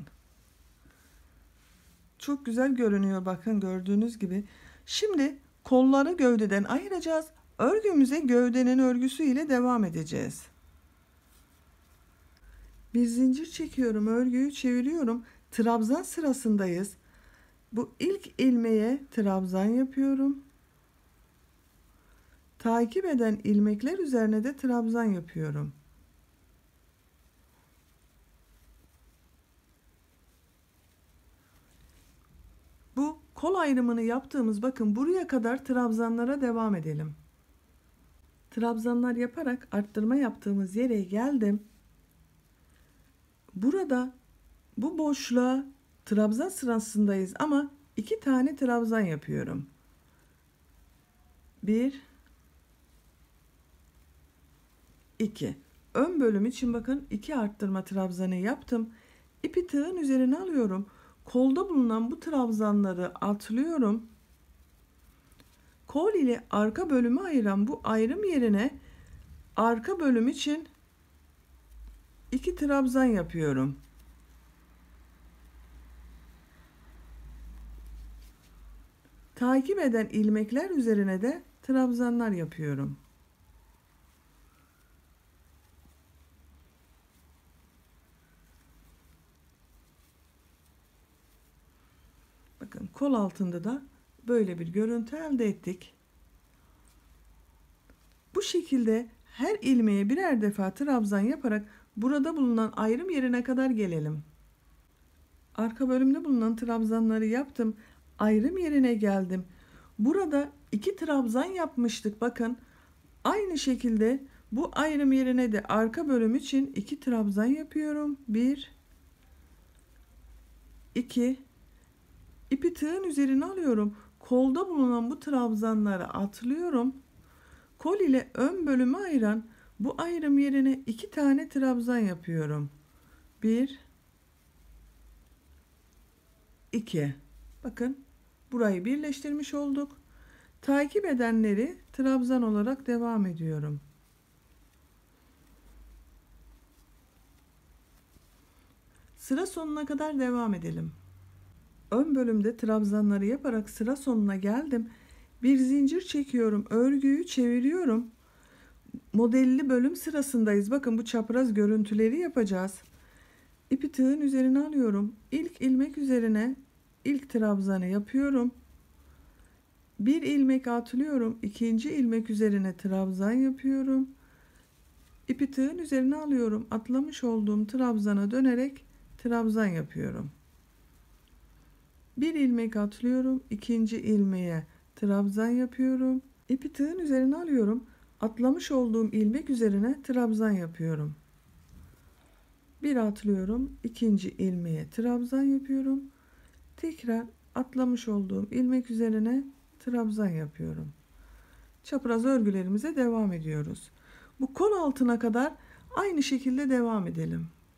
Çok güzel görünüyor bakın gördüğünüz gibi. Şimdi kolları gövdeden ayıracağız. Örgümüze gövdenin örgüsü ile devam edeceğiz. Bir zincir çekiyorum, örgüyü çeviriyorum. Trabzan sırasındayız. Bu ilk ilmeğe trabzan yapıyorum. Takip eden ilmekler üzerine de trabzan yapıyorum. Bu kol ayrımını yaptığımız bakın buraya kadar trabzanlara devam edelim. Trabzanlar yaparak arttırma yaptığımız yere geldim. Burada bu boşluğa trabzan sırasındayız ama iki tane trabzan yapıyorum. Bir, iki. Ön bölüm için bakın iki arttırma trabzanı yaptım. İpi tığın üzerine alıyorum. Kolda bulunan bu trabzanları atlıyorum. Kol ile arka bölümü ayıran bu ayrım yerine arka bölüm için iki trabzan yapıyorum. Takip eden ilmekler üzerine de trabzanlar yapıyorum. Bakın kol altında da böyle bir görüntü elde ettik. Bu şekilde her ilmeğe birer defa trabzan yaparak burada bulunan ayrım yerine kadar gelelim. Arka bölümde bulunan trabzanları yaptım. Ayrım yerine geldim. Burada iki trabzan yapmıştık. Bakın aynı şekilde bu ayrım yerine de arka bölüm için iki trabzan yapıyorum. Bir, iki. İpi tığın üzerine alıyorum. Kolda bulunan bu trabzanları atlıyorum. Kol ile ön bölümü ayıran bu ayrım yerine iki tane trabzan yapıyorum. Bir, iki. Bakın burayı birleştirmiş olduk. Takip edenleri trabzan olarak devam ediyorum. Sıra sonuna kadar devam edelim. Ön bölümde trabzanları yaparak sıra sonuna geldim. Bir zincir çekiyorum, örgüyü çeviriyorum. Modelli bölüm sırasındayız. Bakın bu çapraz görüntüleri yapacağız. İpi tığın üzerine alıyorum. İlk ilmek üzerine ilk trabzanı yapıyorum. Bir ilmek atlıyorum. İkinci ilmek üzerine trabzan yapıyorum. İpi tığın üzerine alıyorum. Atlamış olduğum trabzana dönerek trabzan yapıyorum. Bir ilmek atlıyorum. İkinci ilmeğe trabzan yapıyorum. İpi tığın üzerine alıyorum. Atlamış olduğum ilmek üzerine trabzan yapıyorum. Bir atlıyorum. İkinci ilmeğe trabzan yapıyorum. Tekrar atlamış olduğum ilmek üzerine trabzan yapıyorum. Çapraz örgülerimize devam ediyoruz. Bu kol altına kadar aynı şekilde devam edelim.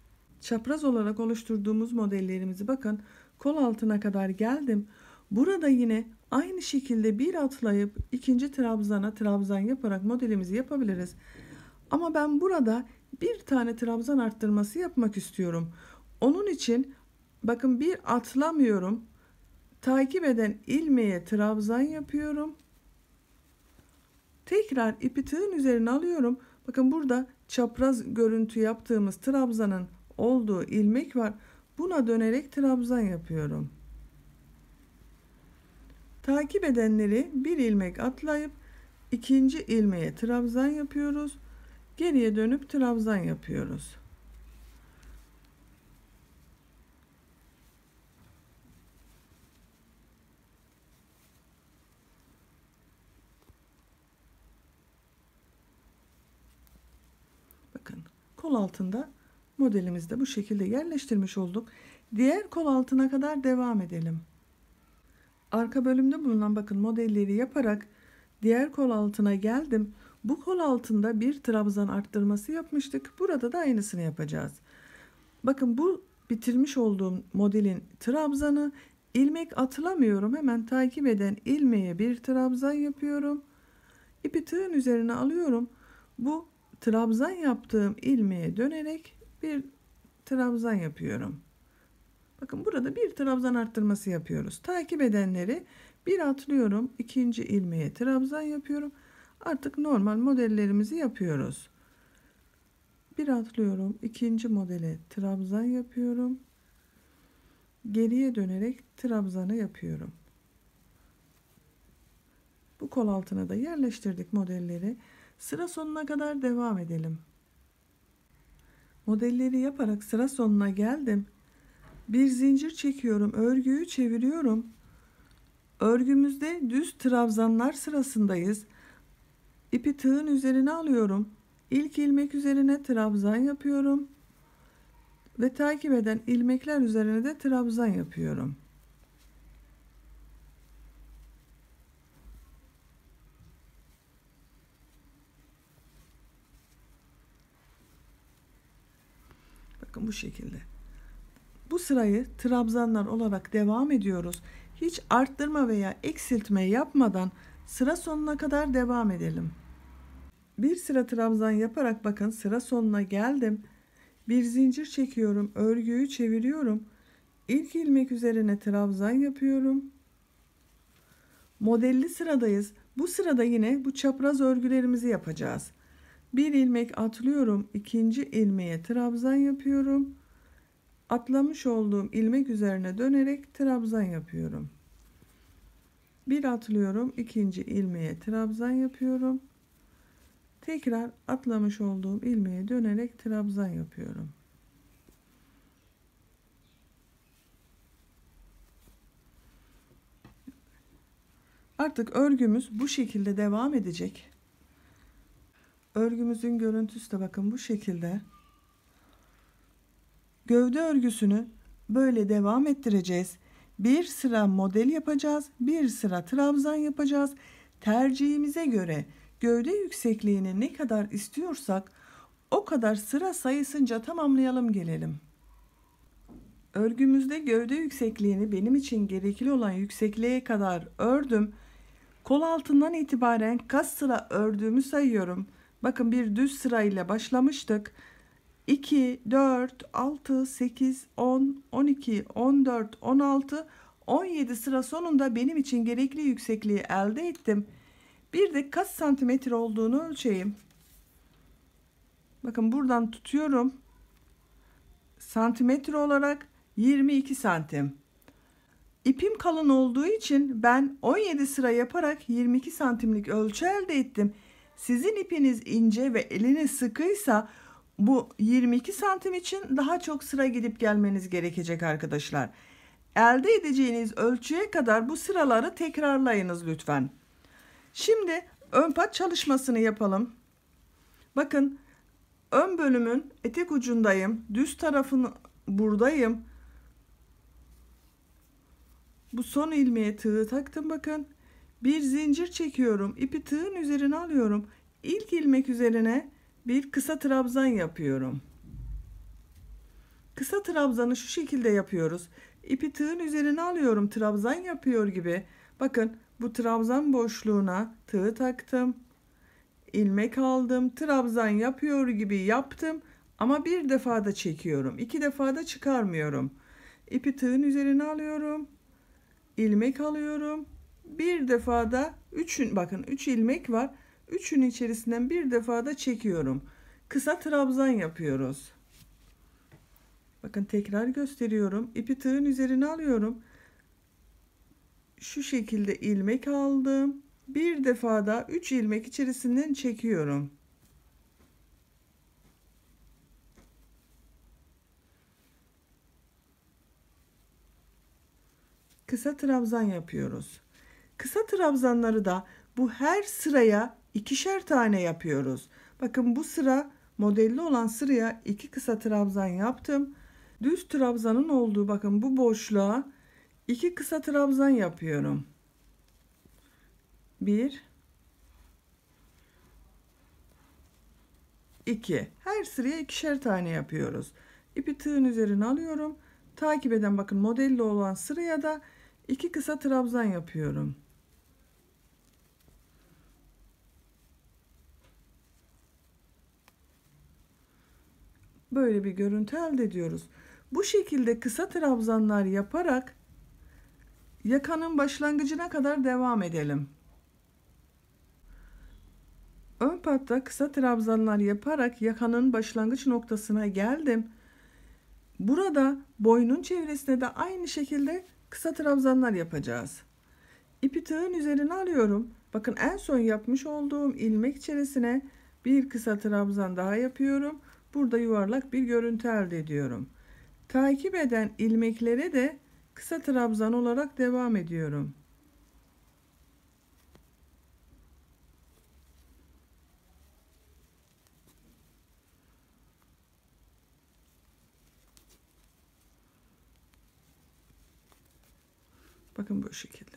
çapraz olarak oluşturduğumuz modellerimizi bakın kol altına kadar geldim. Burada yine aynı şekilde bir atlayıp ikinci trabzana trabzan yaparak modelimizi yapabiliriz. Ama ben burada bir tane trabzan arttırması yapmak istiyorum. Onun için bakın bir atlamıyorum. Takip eden ilmeğe trabzan yapıyorum. Tekrar ipi tığın üzerine alıyorum. Bakın burada çapraz görüntü yaptığımız trabzanın olduğu ilmek var. Buna dönerek trabzan yapıyorum. Takip edenleri bir ilmek atlayıp ikinci ilmeğe trabzan yapıyoruz. Geriye dönüp trabzan yapıyoruz. Bakın kol altında modelimizde bu şekilde yerleştirmiş olduk. Diğer kol altına kadar devam edelim. Arka bölümde bulunan bakın modelleri yaparak diğer kol altına geldim. Bu kol altında bir trabzan arttırması yapmıştık. Burada da aynısını yapacağız. Bakın bu bitirmiş olduğum modelin trabzanı, ilmek atlamıyorum. Hemen takip eden ilmeğe bir trabzan yapıyorum. İpi tığın üzerine alıyorum. Bu trabzan yaptığım ilmeğe dönerek bir trabzan yapıyorum. Bakın burada bir trabzan arttırması yapıyoruz. Takip edenleri bir atlıyorum. İkinci ilmeğe trabzan yapıyorum. Artık normal modellerimizi yapıyoruz. Bir atlıyorum. İkinci modele trabzan yapıyorum. Geriye dönerek trabzanı yapıyorum. Bu kol altına da yerleştirdik modelleri. Sıra sonuna kadar devam edelim. Modelleri yaparak sıra sonuna geldim. Bir zincir çekiyorum, örgüyü çeviriyorum. Örgümüzde düz trabzanlar sırasındayız. İpi tığın üzerine alıyorum. İlk ilmek üzerine trabzan yapıyorum. Ve takip eden ilmekler üzerine de trabzan yapıyorum. Bakın bu şekilde. Bu sırayı trabzanlar olarak devam ediyoruz. Hiç arttırma veya eksiltme yapmadan sıra sonuna kadar devam edelim. Bir sıra trabzan yaparak bakın sıra sonuna geldim. Bir zincir çekiyorum, örgüyü çeviriyorum. İlk ilmek üzerine trabzan yapıyorum. Modelli sıradayız. Bu sırada yine bu çapraz örgülerimizi yapacağız. Bir ilmek atlıyorum, ikinci ilmeğe trabzan yapıyorum. Atlamış olduğum ilmek üzerine dönerek trabzan yapıyorum. Bir atlıyorum, ikinci ilmeğe trabzan yapıyorum. Tekrar atlamış olduğum ilmeğe dönerek trabzan yapıyorum. Artık örgümüz bu şekilde devam edecek. Örgümüzün görüntüsü de bakın bu şekilde. Gövde örgüsünü böyle devam ettireceğiz. Bir sıra model yapacağız, bir sıra trabzan yapacağız. Tercihimize göre gövde yüksekliğini ne kadar istiyorsak o kadar sıra sayısınca tamamlayalım gelelim. Örgümüzde gövde yüksekliğini benim için gerekli olan yüksekliğe kadar ördüm. Kol altından itibaren kaç sıra ördüğümü sayıyorum. Bakın bir düz sırayla başlamıştık. iki, dört, altı, sekiz, on, on iki, on dört, on altı, on yedi sıra sonunda benim için gerekli yüksekliği elde ettim. Bir de kaç santimetre olduğunu ölçeyim. Bakın buradan tutuyorum. Santimetre olarak yirmi iki santim. İpim kalın olduğu için ben on yedi sıra yaparak yirmi iki santimlik ölçü elde ettim. Sizin ipiniz ince ve eliniz sıkıysa bu yirmi iki santim için daha çok sıra gidip gelmeniz gerekecek arkadaşlar. Elde edeceğiniz ölçüye kadar bu sıraları tekrarlayınız lütfen. Şimdi ön pat çalışmasını yapalım. Bakın ön bölümün etek ucundayım. Düz tarafın buradayım. Bu son ilmeğe tığı taktım bakın. Bir zincir çekiyorum. İpi tığın üzerine alıyorum. İlk ilmek üzerine bir kısa trabzan yapıyorum. Kısa trabzanı şu şekilde yapıyoruz. İpi tığın üzerine alıyorum, trabzan yapıyor gibi. Bakın bu trabzan boşluğuna tığı taktım. İlmek aldım, trabzan yapıyor gibi yaptım ama bir defada çekiyorum. İki defada çıkarmıyorum. İpi tığın üzerine alıyorum. İlmek alıyorum. Bir defada üçün, bakın üç ilmek var. Üçün içerisinden bir defada çekiyorum. Kısa trabzan yapıyoruz. Bakın tekrar gösteriyorum. İpi tığın üzerine alıyorum. Şu şekilde ilmek aldım. Bir defada üç ilmek içerisinden çekiyorum. Kısa trabzan yapıyoruz. Kısa trabzanları da bu her sıraya ikişer tane yapıyoruz. Bakın bu sıra modelli olan sıraya iki kısa trabzan yaptım. Düz trabzanın olduğu bakın bu boşluğa iki kısa trabzan yapıyorum. Bir, iki. Her sıraya ikişer tane yapıyoruz. İpi tığın üzerine alıyorum. Takip eden bakın modelli olan sıraya da iki kısa trabzan yapıyorum. Böyle bir görüntü elde ediyoruz. Bu şekilde kısa trabzanlar yaparak yakanın başlangıcına kadar devam edelim. Ön patta kısa trabzanlar yaparak yakanın başlangıç noktasına geldim. Burada boynun çevresine de aynı şekilde kısa trabzanlar yapacağız. İpi tığın üzerine alıyorum. Bakın en son yapmış olduğum ilmek içerisine bir kısa trabzan daha yapıyorum. Burada yuvarlak bir görüntü elde ediyorum. Takip eden ilmeklere de kısa trabzan olarak devam ediyorum. Bakın bu şekilde.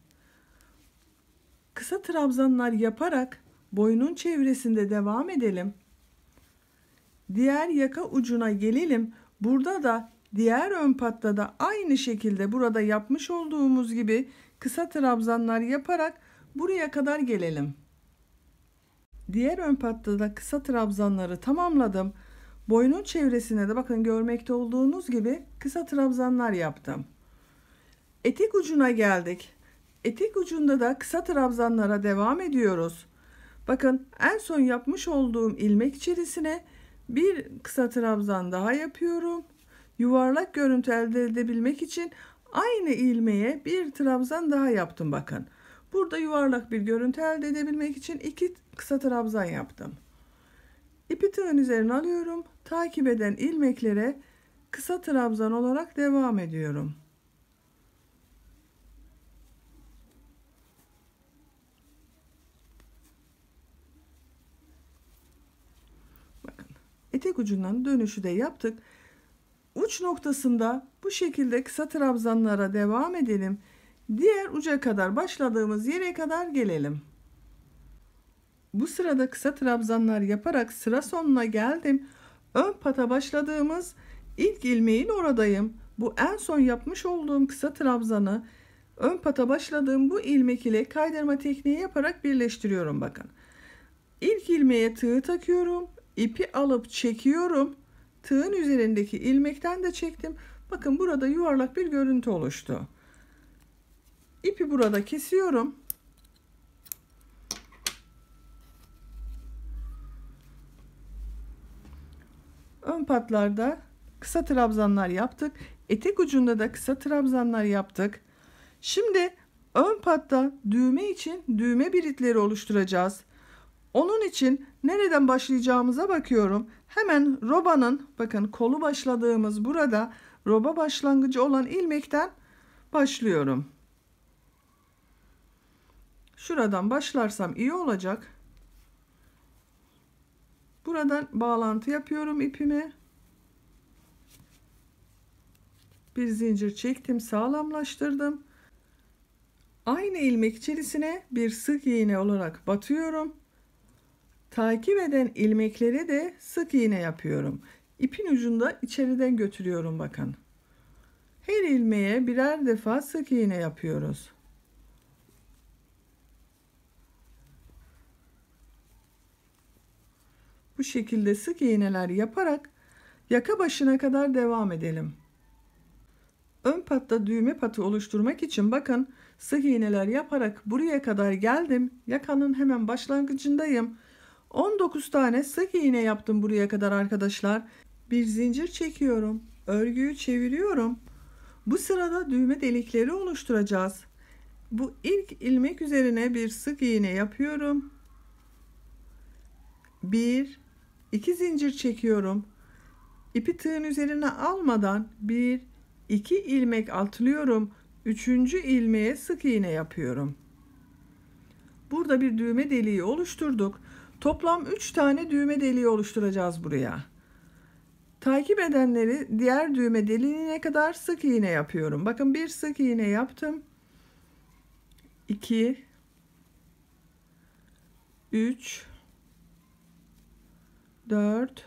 Kısa trabzanlar yaparak boynun çevresinde devam edelim. Diğer yaka ucuna gelelim. Burada da diğer ön patta da aynı şekilde burada yapmış olduğumuz gibi kısa trabzanlar yaparak buraya kadar gelelim. Diğer ön patta da kısa trabzanları tamamladım. Boynun çevresine de bakın görmekte olduğunuz gibi kısa trabzanlar yaptım. Etek ucuna geldik. Etek ucunda da kısa trabzanlara devam ediyoruz. Bakın en son yapmış olduğum ilmek içerisine bir kısa trabzan daha yapıyorum. Yuvarlak görüntü elde edebilmek için aynı ilmeğe bir trabzan daha yaptım bakın. Burada yuvarlak bir görüntü elde edebilmek için iki kısa trabzan yaptım. İpi tığın üzerine alıyorum. Takip eden ilmeklere kısa trabzan olarak devam ediyorum. Bakın etek ucundan dönüşü de yaptık. Uç noktasında bu şekilde kısa trabzanlara devam edelim. Diğer uca kadar başladığımız yere kadar gelelim. Bu sırada kısa trabzanlar yaparak sıra sonuna geldim. Ön pata başladığımız ilk ilmeğin oradayım. Bu en son yapmış olduğum kısa trabzanı ön pata başladığım bu ilmek ile kaydırma tekniği yaparak birleştiriyorum bakın. İlk ilmeğe tığı takıyorum. İpi alıp çekiyorum. Tığın üzerindeki ilmekten de çektim. Bakın burada yuvarlak bir görüntü oluştu. İpi burada kesiyorum. Ön patlarda kısa trabzanlar yaptık. Etek ucunda da kısa trabzanlar yaptık. Şimdi ön patta düğme için düğme biritleri oluşturacağız. Onun için nereden başlayacağımıza bakıyorum. Hemen robanın bakın kolu başladığımız burada roba başlangıcı olan ilmekten başlıyorum. Şuradan başlarsam iyi olacak. Buradan bağlantı yapıyorum ipimi. Bir zincir çektim, sağlamlaştırdım. Aynı ilmek içerisine bir sık iğne olarak batıyorum. Takip eden ilmeklere de sık iğne yapıyorum. ipin ucunda içeriden götürüyorum bakın. Her ilmeğe birer defa sık iğne yapıyoruz. Bu şekilde sık iğneler yaparak yaka başına kadar devam edelim. Ön patta düğme patı oluşturmak için bakın sık iğneler yaparak buraya kadar geldim. Yakanın hemen başlangıcındayım. on dokuz tane sık iğne yaptım buraya kadar arkadaşlar. Bir zincir çekiyorum. Örgüyü çeviriyorum. Bu sırada düğme delikleri oluşturacağız. Bu ilk ilmek üzerine bir sık iğne yapıyorum. Bir, iki zincir çekiyorum. İpi tığın üzerine almadan bir, iki ilmek atlıyorum. Üçüncü ilmeğe sık iğne yapıyorum. Burada bir düğme deliği oluşturduk. Toplam üç tane düğme deliği oluşturacağız buraya. Takip edenleri diğer düğme deliğine kadar sık iğne yapıyorum. Bakın bir sık iğne yaptım. iki, üç, dört,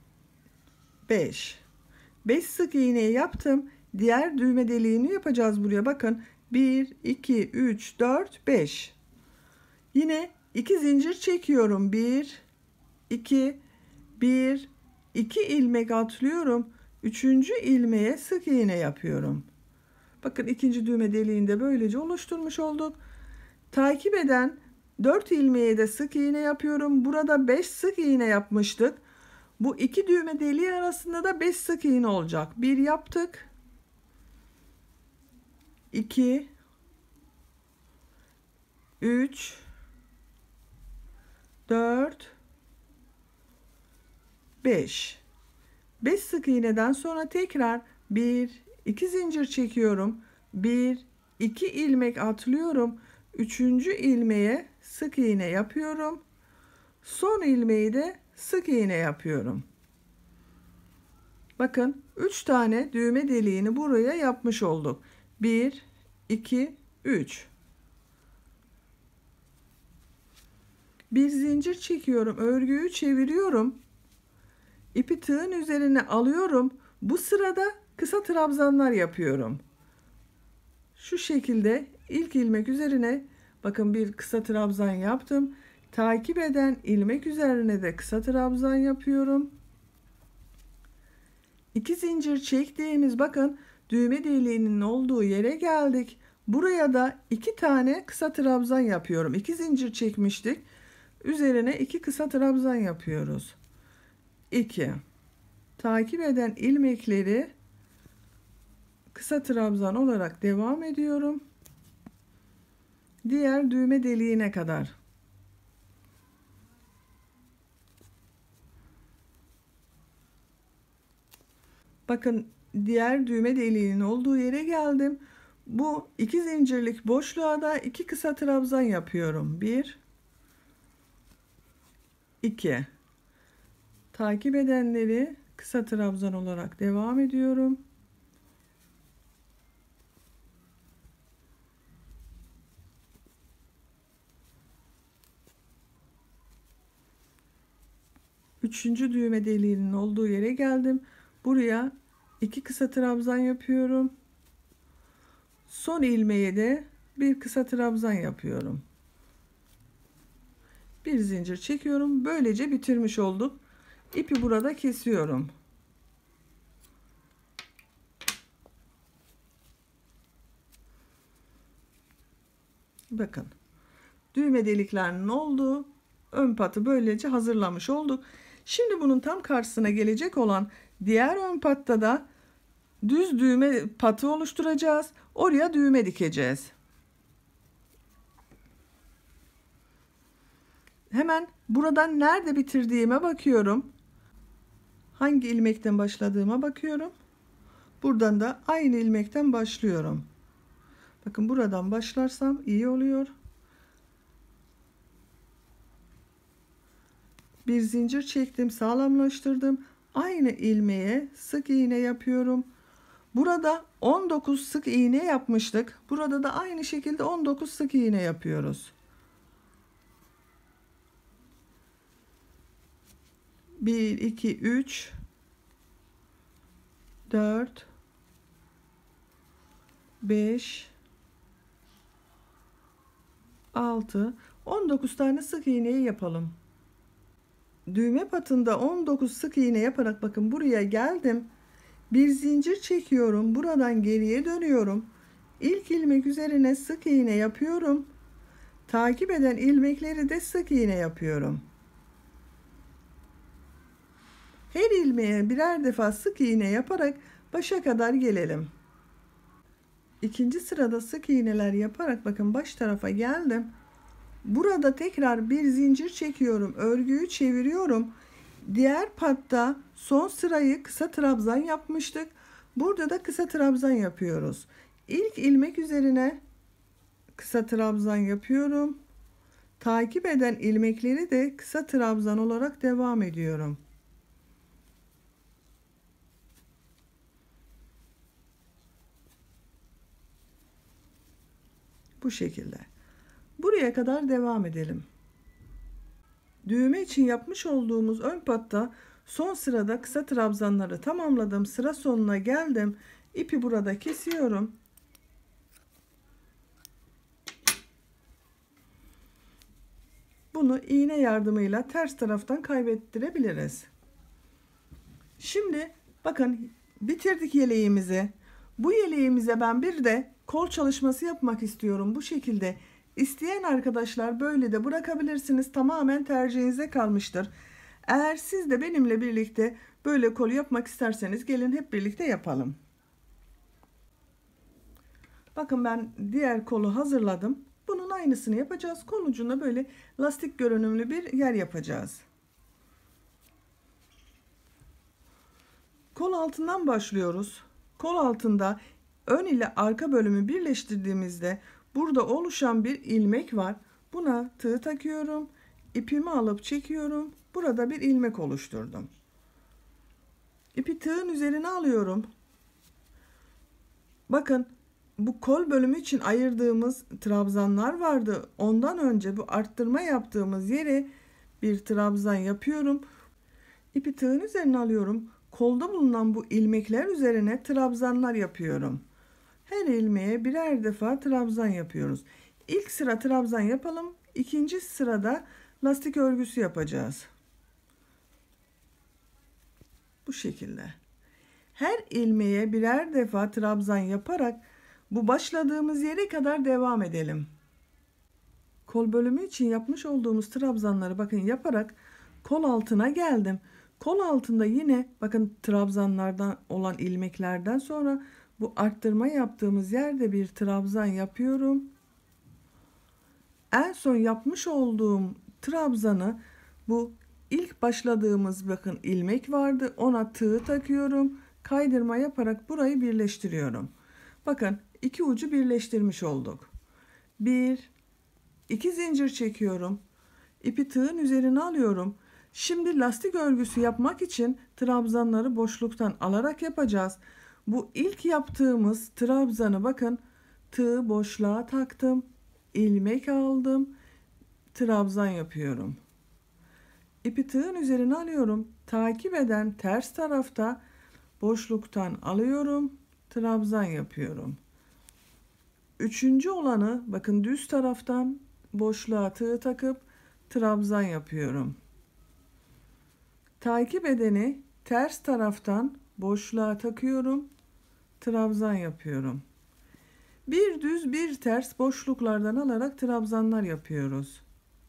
beş. beş sık iğne yaptım. Diğer düğme deliğini yapacağız buraya. Bakın bir, iki, üç, dört, beş. Yine iki zincir çekiyorum. bir, iki, bir, iki ilmek atlıyorum. Üçüncü ilmeğe sık iğne yapıyorum. Bakın ikinci düğme deliğinde böylece oluşturmuş olduk. Takip eden dört ilmeğe de sık iğne yapıyorum. Burada beş sık iğne yapmıştık. Bu iki düğme deliği arasında da beş sık iğne olacak. bir yaptık. iki, üç, dört, beş. beş sık iğneden sonra tekrar bir, iki zincir çekiyorum. bir, iki ilmek atlıyorum. Üçüncü ilmeğe sık iğne yapıyorum. Son ilmeği de sık iğne yapıyorum. Bakın üç tane düğme deliğini buraya yapmış olduk. bir, iki, üç. Bir zincir çekiyorum. Örgüyü çeviriyorum. İpi tığın üzerine alıyorum. Bu sırada kısa trabzanlar yapıyorum. Şu şekilde ilk ilmek üzerine bakın bir kısa trabzan yaptım. Takip eden ilmek üzerine de kısa trabzan yapıyorum. İki zincir çektiğimiz bakın düğme deliğinin olduğu yere geldik. Buraya da iki tane kısa trabzan yapıyorum. İki zincir çekmiştik. Üzerine iki kısa trabzan yapıyoruz. iki. Takip eden ilmekleri kısa trabzan olarak devam ediyorum. Diğer düğme deliğine kadar. Bakın diğer düğme deliğinin olduğu yere geldim. Bu iki zincirlik boşluğa da iki kısa trabzan yapıyorum. bir, iki. Takip edenleri kısa trabzan olarak devam ediyorum. Üçüncü düğme deliğinin olduğu yere geldim. Buraya iki kısa trabzan yapıyorum. Son ilmeğe de bir kısa trabzan yapıyorum. Bir zincir çekiyorum. Böylece bitirmiş olduk. İpi burada kesiyorum. Bakın. Düğme deliklerinin olduğu ön patı böylece hazırlamış olduk. Şimdi bunun tam karşısına gelecek olan diğer ön patta da düz düğme patı oluşturacağız. Oraya düğme dikeceğiz. Hemen buradan nerede bitirdiğime bakıyorum. Hangi ilmekten başladığıma bakıyorum. Buradan da aynı ilmekten başlıyorum. Bakın buradan başlarsam iyi oluyor. Bir zincir çektim, sağlamlaştırdım. Aynı ilmeğe sık iğne yapıyorum. Burada on dokuz sık iğne yapmıştık. Burada da aynı şekilde on dokuz sık iğne yapıyoruz. bir, iki, üç, dört, beş, altı, on dokuz tane sık iğneyi yapalım. Düğme patında on dokuz sık iğne yaparak bakın buraya geldim. Bir zincir çekiyorum. Buradan geriye dönüyorum. İlk ilmek üzerine sık iğne yapıyorum. Takip eden ilmekleri de sık iğne yapıyorum. Her ilmeğe birer defa sık iğne yaparak başa kadar gelelim. İkinci sırada sık iğneler yaparak bakın baş tarafa geldim. Burada tekrar bir zincir çekiyorum. Örgüyü çeviriyorum. Diğer patta son sırayı kısa trabzan yapmıştık. Burada da kısa trabzan yapıyoruz. İlk ilmek üzerine kısa trabzan yapıyorum. Takip eden ilmekleri de kısa trabzan olarak devam ediyorum. Bu şekilde. Buraya kadar devam edelim. Düğme için yapmış olduğumuz ön patta son sırada kısa trabzanları tamamladım. Sıra sonuna geldim. İpi burada kesiyorum. Bunu iğne yardımıyla ters taraftan kaybettirebiliriz. Şimdi bakın bitirdik yeleğimizi. Bu yeleğimize ben bir de kol çalışması yapmak istiyorum. Bu şekilde isteyen arkadaşlar böyle de bırakabilirsiniz. Tamamen tercihinize kalmıştır. Eğer siz de benimle birlikte böyle kol yapmak isterseniz gelin hep birlikte yapalım. Bakın ben diğer kolu hazırladım. Bunun aynısını yapacağız. Kol ucuna böyle lastik görünümlü bir yer yapacağız. Kol altından başlıyoruz. Kol altında ön ile arka bölümü birleştirdiğimizde burada oluşan bir ilmek var. Buna tığ takıyorum. İpimi alıp çekiyorum. Burada bir ilmek oluşturdum. İpi tığın üzerine alıyorum. Bakın bu kol bölümü için ayırdığımız trabzanlar vardı. Ondan önce bu arttırma yaptığımız yere bir trabzan yapıyorum. İpi tığın üzerine alıyorum. Kolda bulunan bu ilmekler üzerine trabzanlar yapıyorum. Her ilmeğe birer defa trabzan yapıyoruz. İlk sıra trabzan yapalım. İkinci sırada lastik örgüsü yapacağız. Bu şekilde. Her ilmeğe birer defa trabzan yaparak bu başladığımız yere kadar devam edelim. Kol bölümü için yapmış olduğumuz trabzanları bakın yaparak kol altına geldim. Kol altında yine bakın trabzanlardan olan ilmeklerden sonra bu arttırma yaptığımız yerde bir trabzan yapıyorum. En son yapmış olduğum trabzanı bu ilk başladığımız bakın ilmek vardı. Ona tığ takıyorum. Kaydırma yaparak burayı birleştiriyorum. Bakın iki ucu birleştirmiş olduk. Bir, iki zincir çekiyorum. İpi tığın üzerine alıyorum. Şimdi lastik örgüsü yapmak için trabzanları boşluktan alarak yapacağız. Bu ilk yaptığımız trabzanı bakın tığ boşluğa taktım. İlmek aldım. Trabzan yapıyorum. İpi tığın üzerine alıyorum. Takip eden ters tarafta boşluktan alıyorum. Trabzan yapıyorum. Üçüncü olanı bakın düz taraftan boşluğa tığ takıp trabzan yapıyorum. Takip edeni ters taraftan boşluğa takıyorum. Trabzan yapıyorum. Bir düz bir ters boşluklardan alarak trabzanlar yapıyoruz.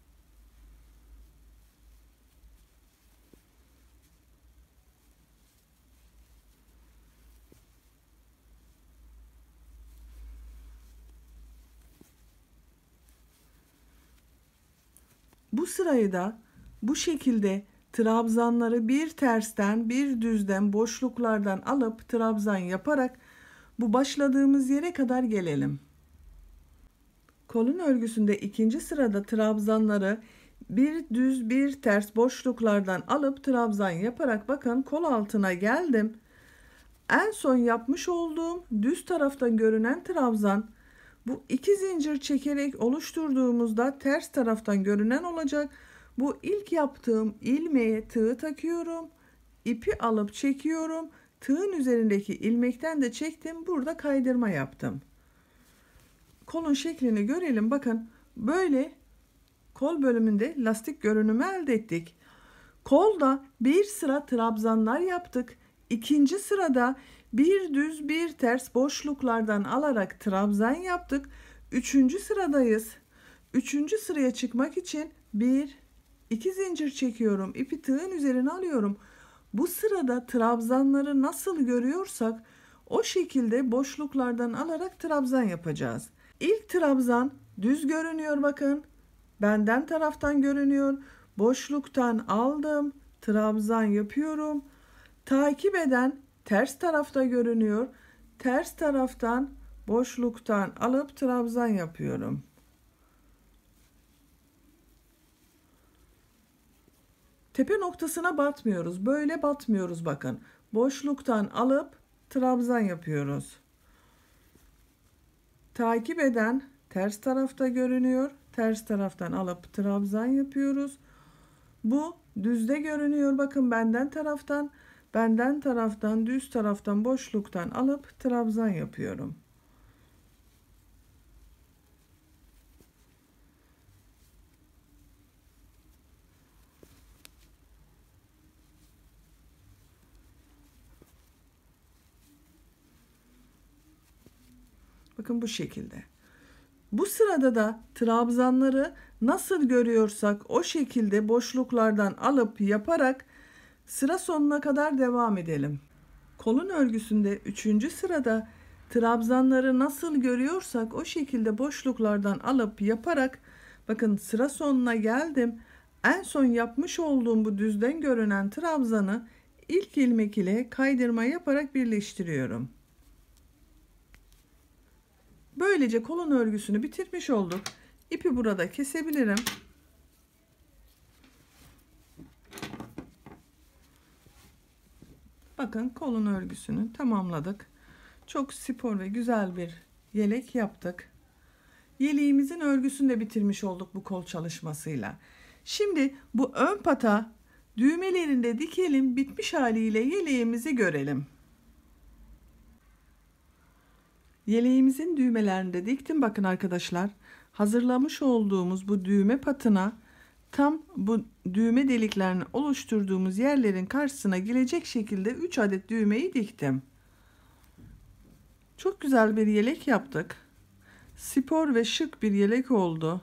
Bu sırayı da bu şekilde trabzanları bir tersten bir düzden boşluklardan alıp trabzan yaparak bu başladığımız yere kadar gelelim. Kolun örgüsünde ikinci sırada trabzanları bir düz bir ters boşluklardan alıp trabzan yaparak bakın kol altına geldim. En son yapmış olduğum düz taraftan görünen trabzan bu iki zincir çekerek oluşturduğumuzda ters taraftan görünen olacak. Bu ilk yaptığım ilmeğe tığ takıyorum. İpi alıp çekiyorum. Tığın üzerindeki ilmekten de çektim. Burada kaydırma yaptım. Kolun şeklini görelim. Bakın böyle kol bölümünde lastik görünümü elde ettik. Kolda bir sıra trabzanlar yaptık. İkinci sırada bir düz bir ters boşluklardan alarak trabzan yaptık. Üçüncü sıradayız. Üçüncü sıraya çıkmak için bir, iki zincir çekiyorum. İpi tığın üzerine alıyorum. Bu sırada trabzanları nasıl görüyorsak o şekilde boşluklardan alarak trabzan yapacağız. İlk trabzan düz görünüyor bakın. Benden taraftan görünüyor. Boşluktan aldım. Trabzan yapıyorum. Takip eden ters tarafta görünüyor. Ters taraftan boşluktan alıp trabzan yapıyorum. Tepe noktasına batmıyoruz. Böyle batmıyoruz bakın. Boşluktan alıp trabzan yapıyoruz. Takip eden ters tarafta görünüyor. Ters taraftan alıp trabzan yapıyoruz. Bu düzde görünüyor. Bakın benden taraftan, benden taraftan, düz taraftan, boşluktan alıp trabzan yapıyorum. Bakın bu şekilde. Bu sırada da trabzanları nasıl görüyorsak o şekilde boşluklardan alıp yaparak sıra sonuna kadar devam edelim. Kolun örgüsünde üçüncü sırada trabzanları nasıl görüyorsak o şekilde boşluklardan alıp yaparak bakın sıra sonuna geldim. En son yapmış olduğum bu düzden görünen trabzanı ilk ilmek ile kaydırma yaparak birleştiriyorum. Böylece kolun örgüsünü bitirmiş olduk. İpi burada kesebilirim. Bakın kolun örgüsünü tamamladık. Çok spor ve güzel bir yelek yaptık. Yeleğimizin örgüsünü de bitirmiş olduk bu kol çalışmasıyla. Şimdi bu ön pata düğmelerini de dikelim, bitmiş haliyle yeleğimizi görelim. Yeleğimizin düğmelerini de diktim bakın arkadaşlar. Hazırlamış olduğumuz bu düğme patına tam bu düğme deliklerini oluşturduğumuz yerlerin karşısına gelecek şekilde üç adet düğmeyi diktim. Çok güzel bir yelek yaptık. Spor ve şık bir yelek oldu.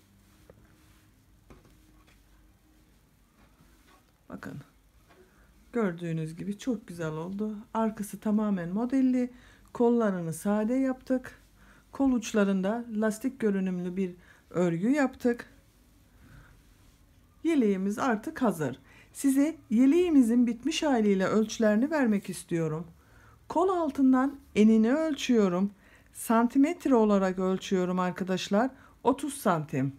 Bakın. Gördüğünüz gibi çok güzel oldu. Arkası tamamen modelli. Kollarını sade yaptık. Kol uçlarında lastik görünümlü bir örgü yaptık. Yeleğimiz artık hazır. Size yeleğimizin bitmiş haliyle ölçülerini vermek istiyorum. Kol altından enini ölçüyorum. Santimetre olarak ölçüyorum arkadaşlar. otuz santim.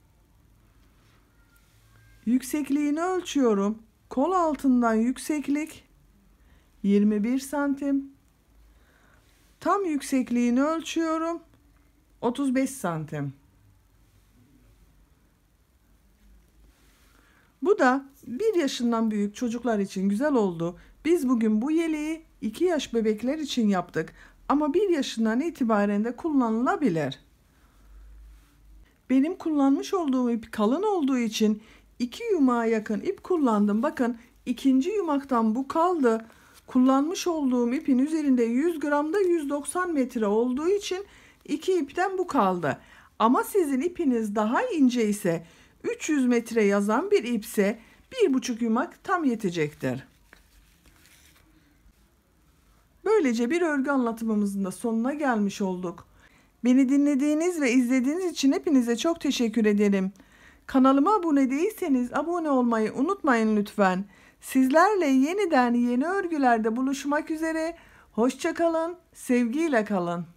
Yüksekliğini ölçüyorum. Kol altından yükseklik yirmi bir santim. Tam yüksekliğini ölçüyorum. otuz beş santim. Bu da bir yaşından büyük çocuklar için güzel oldu. Biz bugün bu yeleği iki yaş bebekler için yaptık. Ama bir yaşından itibaren de kullanılabilir. Benim kullanmış olduğum ip kalın olduğu için iki yumağa yakın ip kullandım. Bakın ikinci yumaktan bu kaldı. Kullanmış olduğum ipin üzerinde yüz gramda yüz doksan metre olduğu için iki ipten bu kaldı. Ama sizin ipiniz daha ince ise üç yüz metre yazan bir ipse bir buçuk yumak tam yetecektir. Böylece bir örgü anlatımımızın da sonuna gelmiş olduk. Beni dinlediğiniz ve izlediğiniz için hepinize çok teşekkür ederim. Kanalıma abone değilseniz abone olmayı unutmayın lütfen. Sizlerle yeniden yeni örgülerde buluşmak üzere. Hoşça kalın, sevgiyle kalın.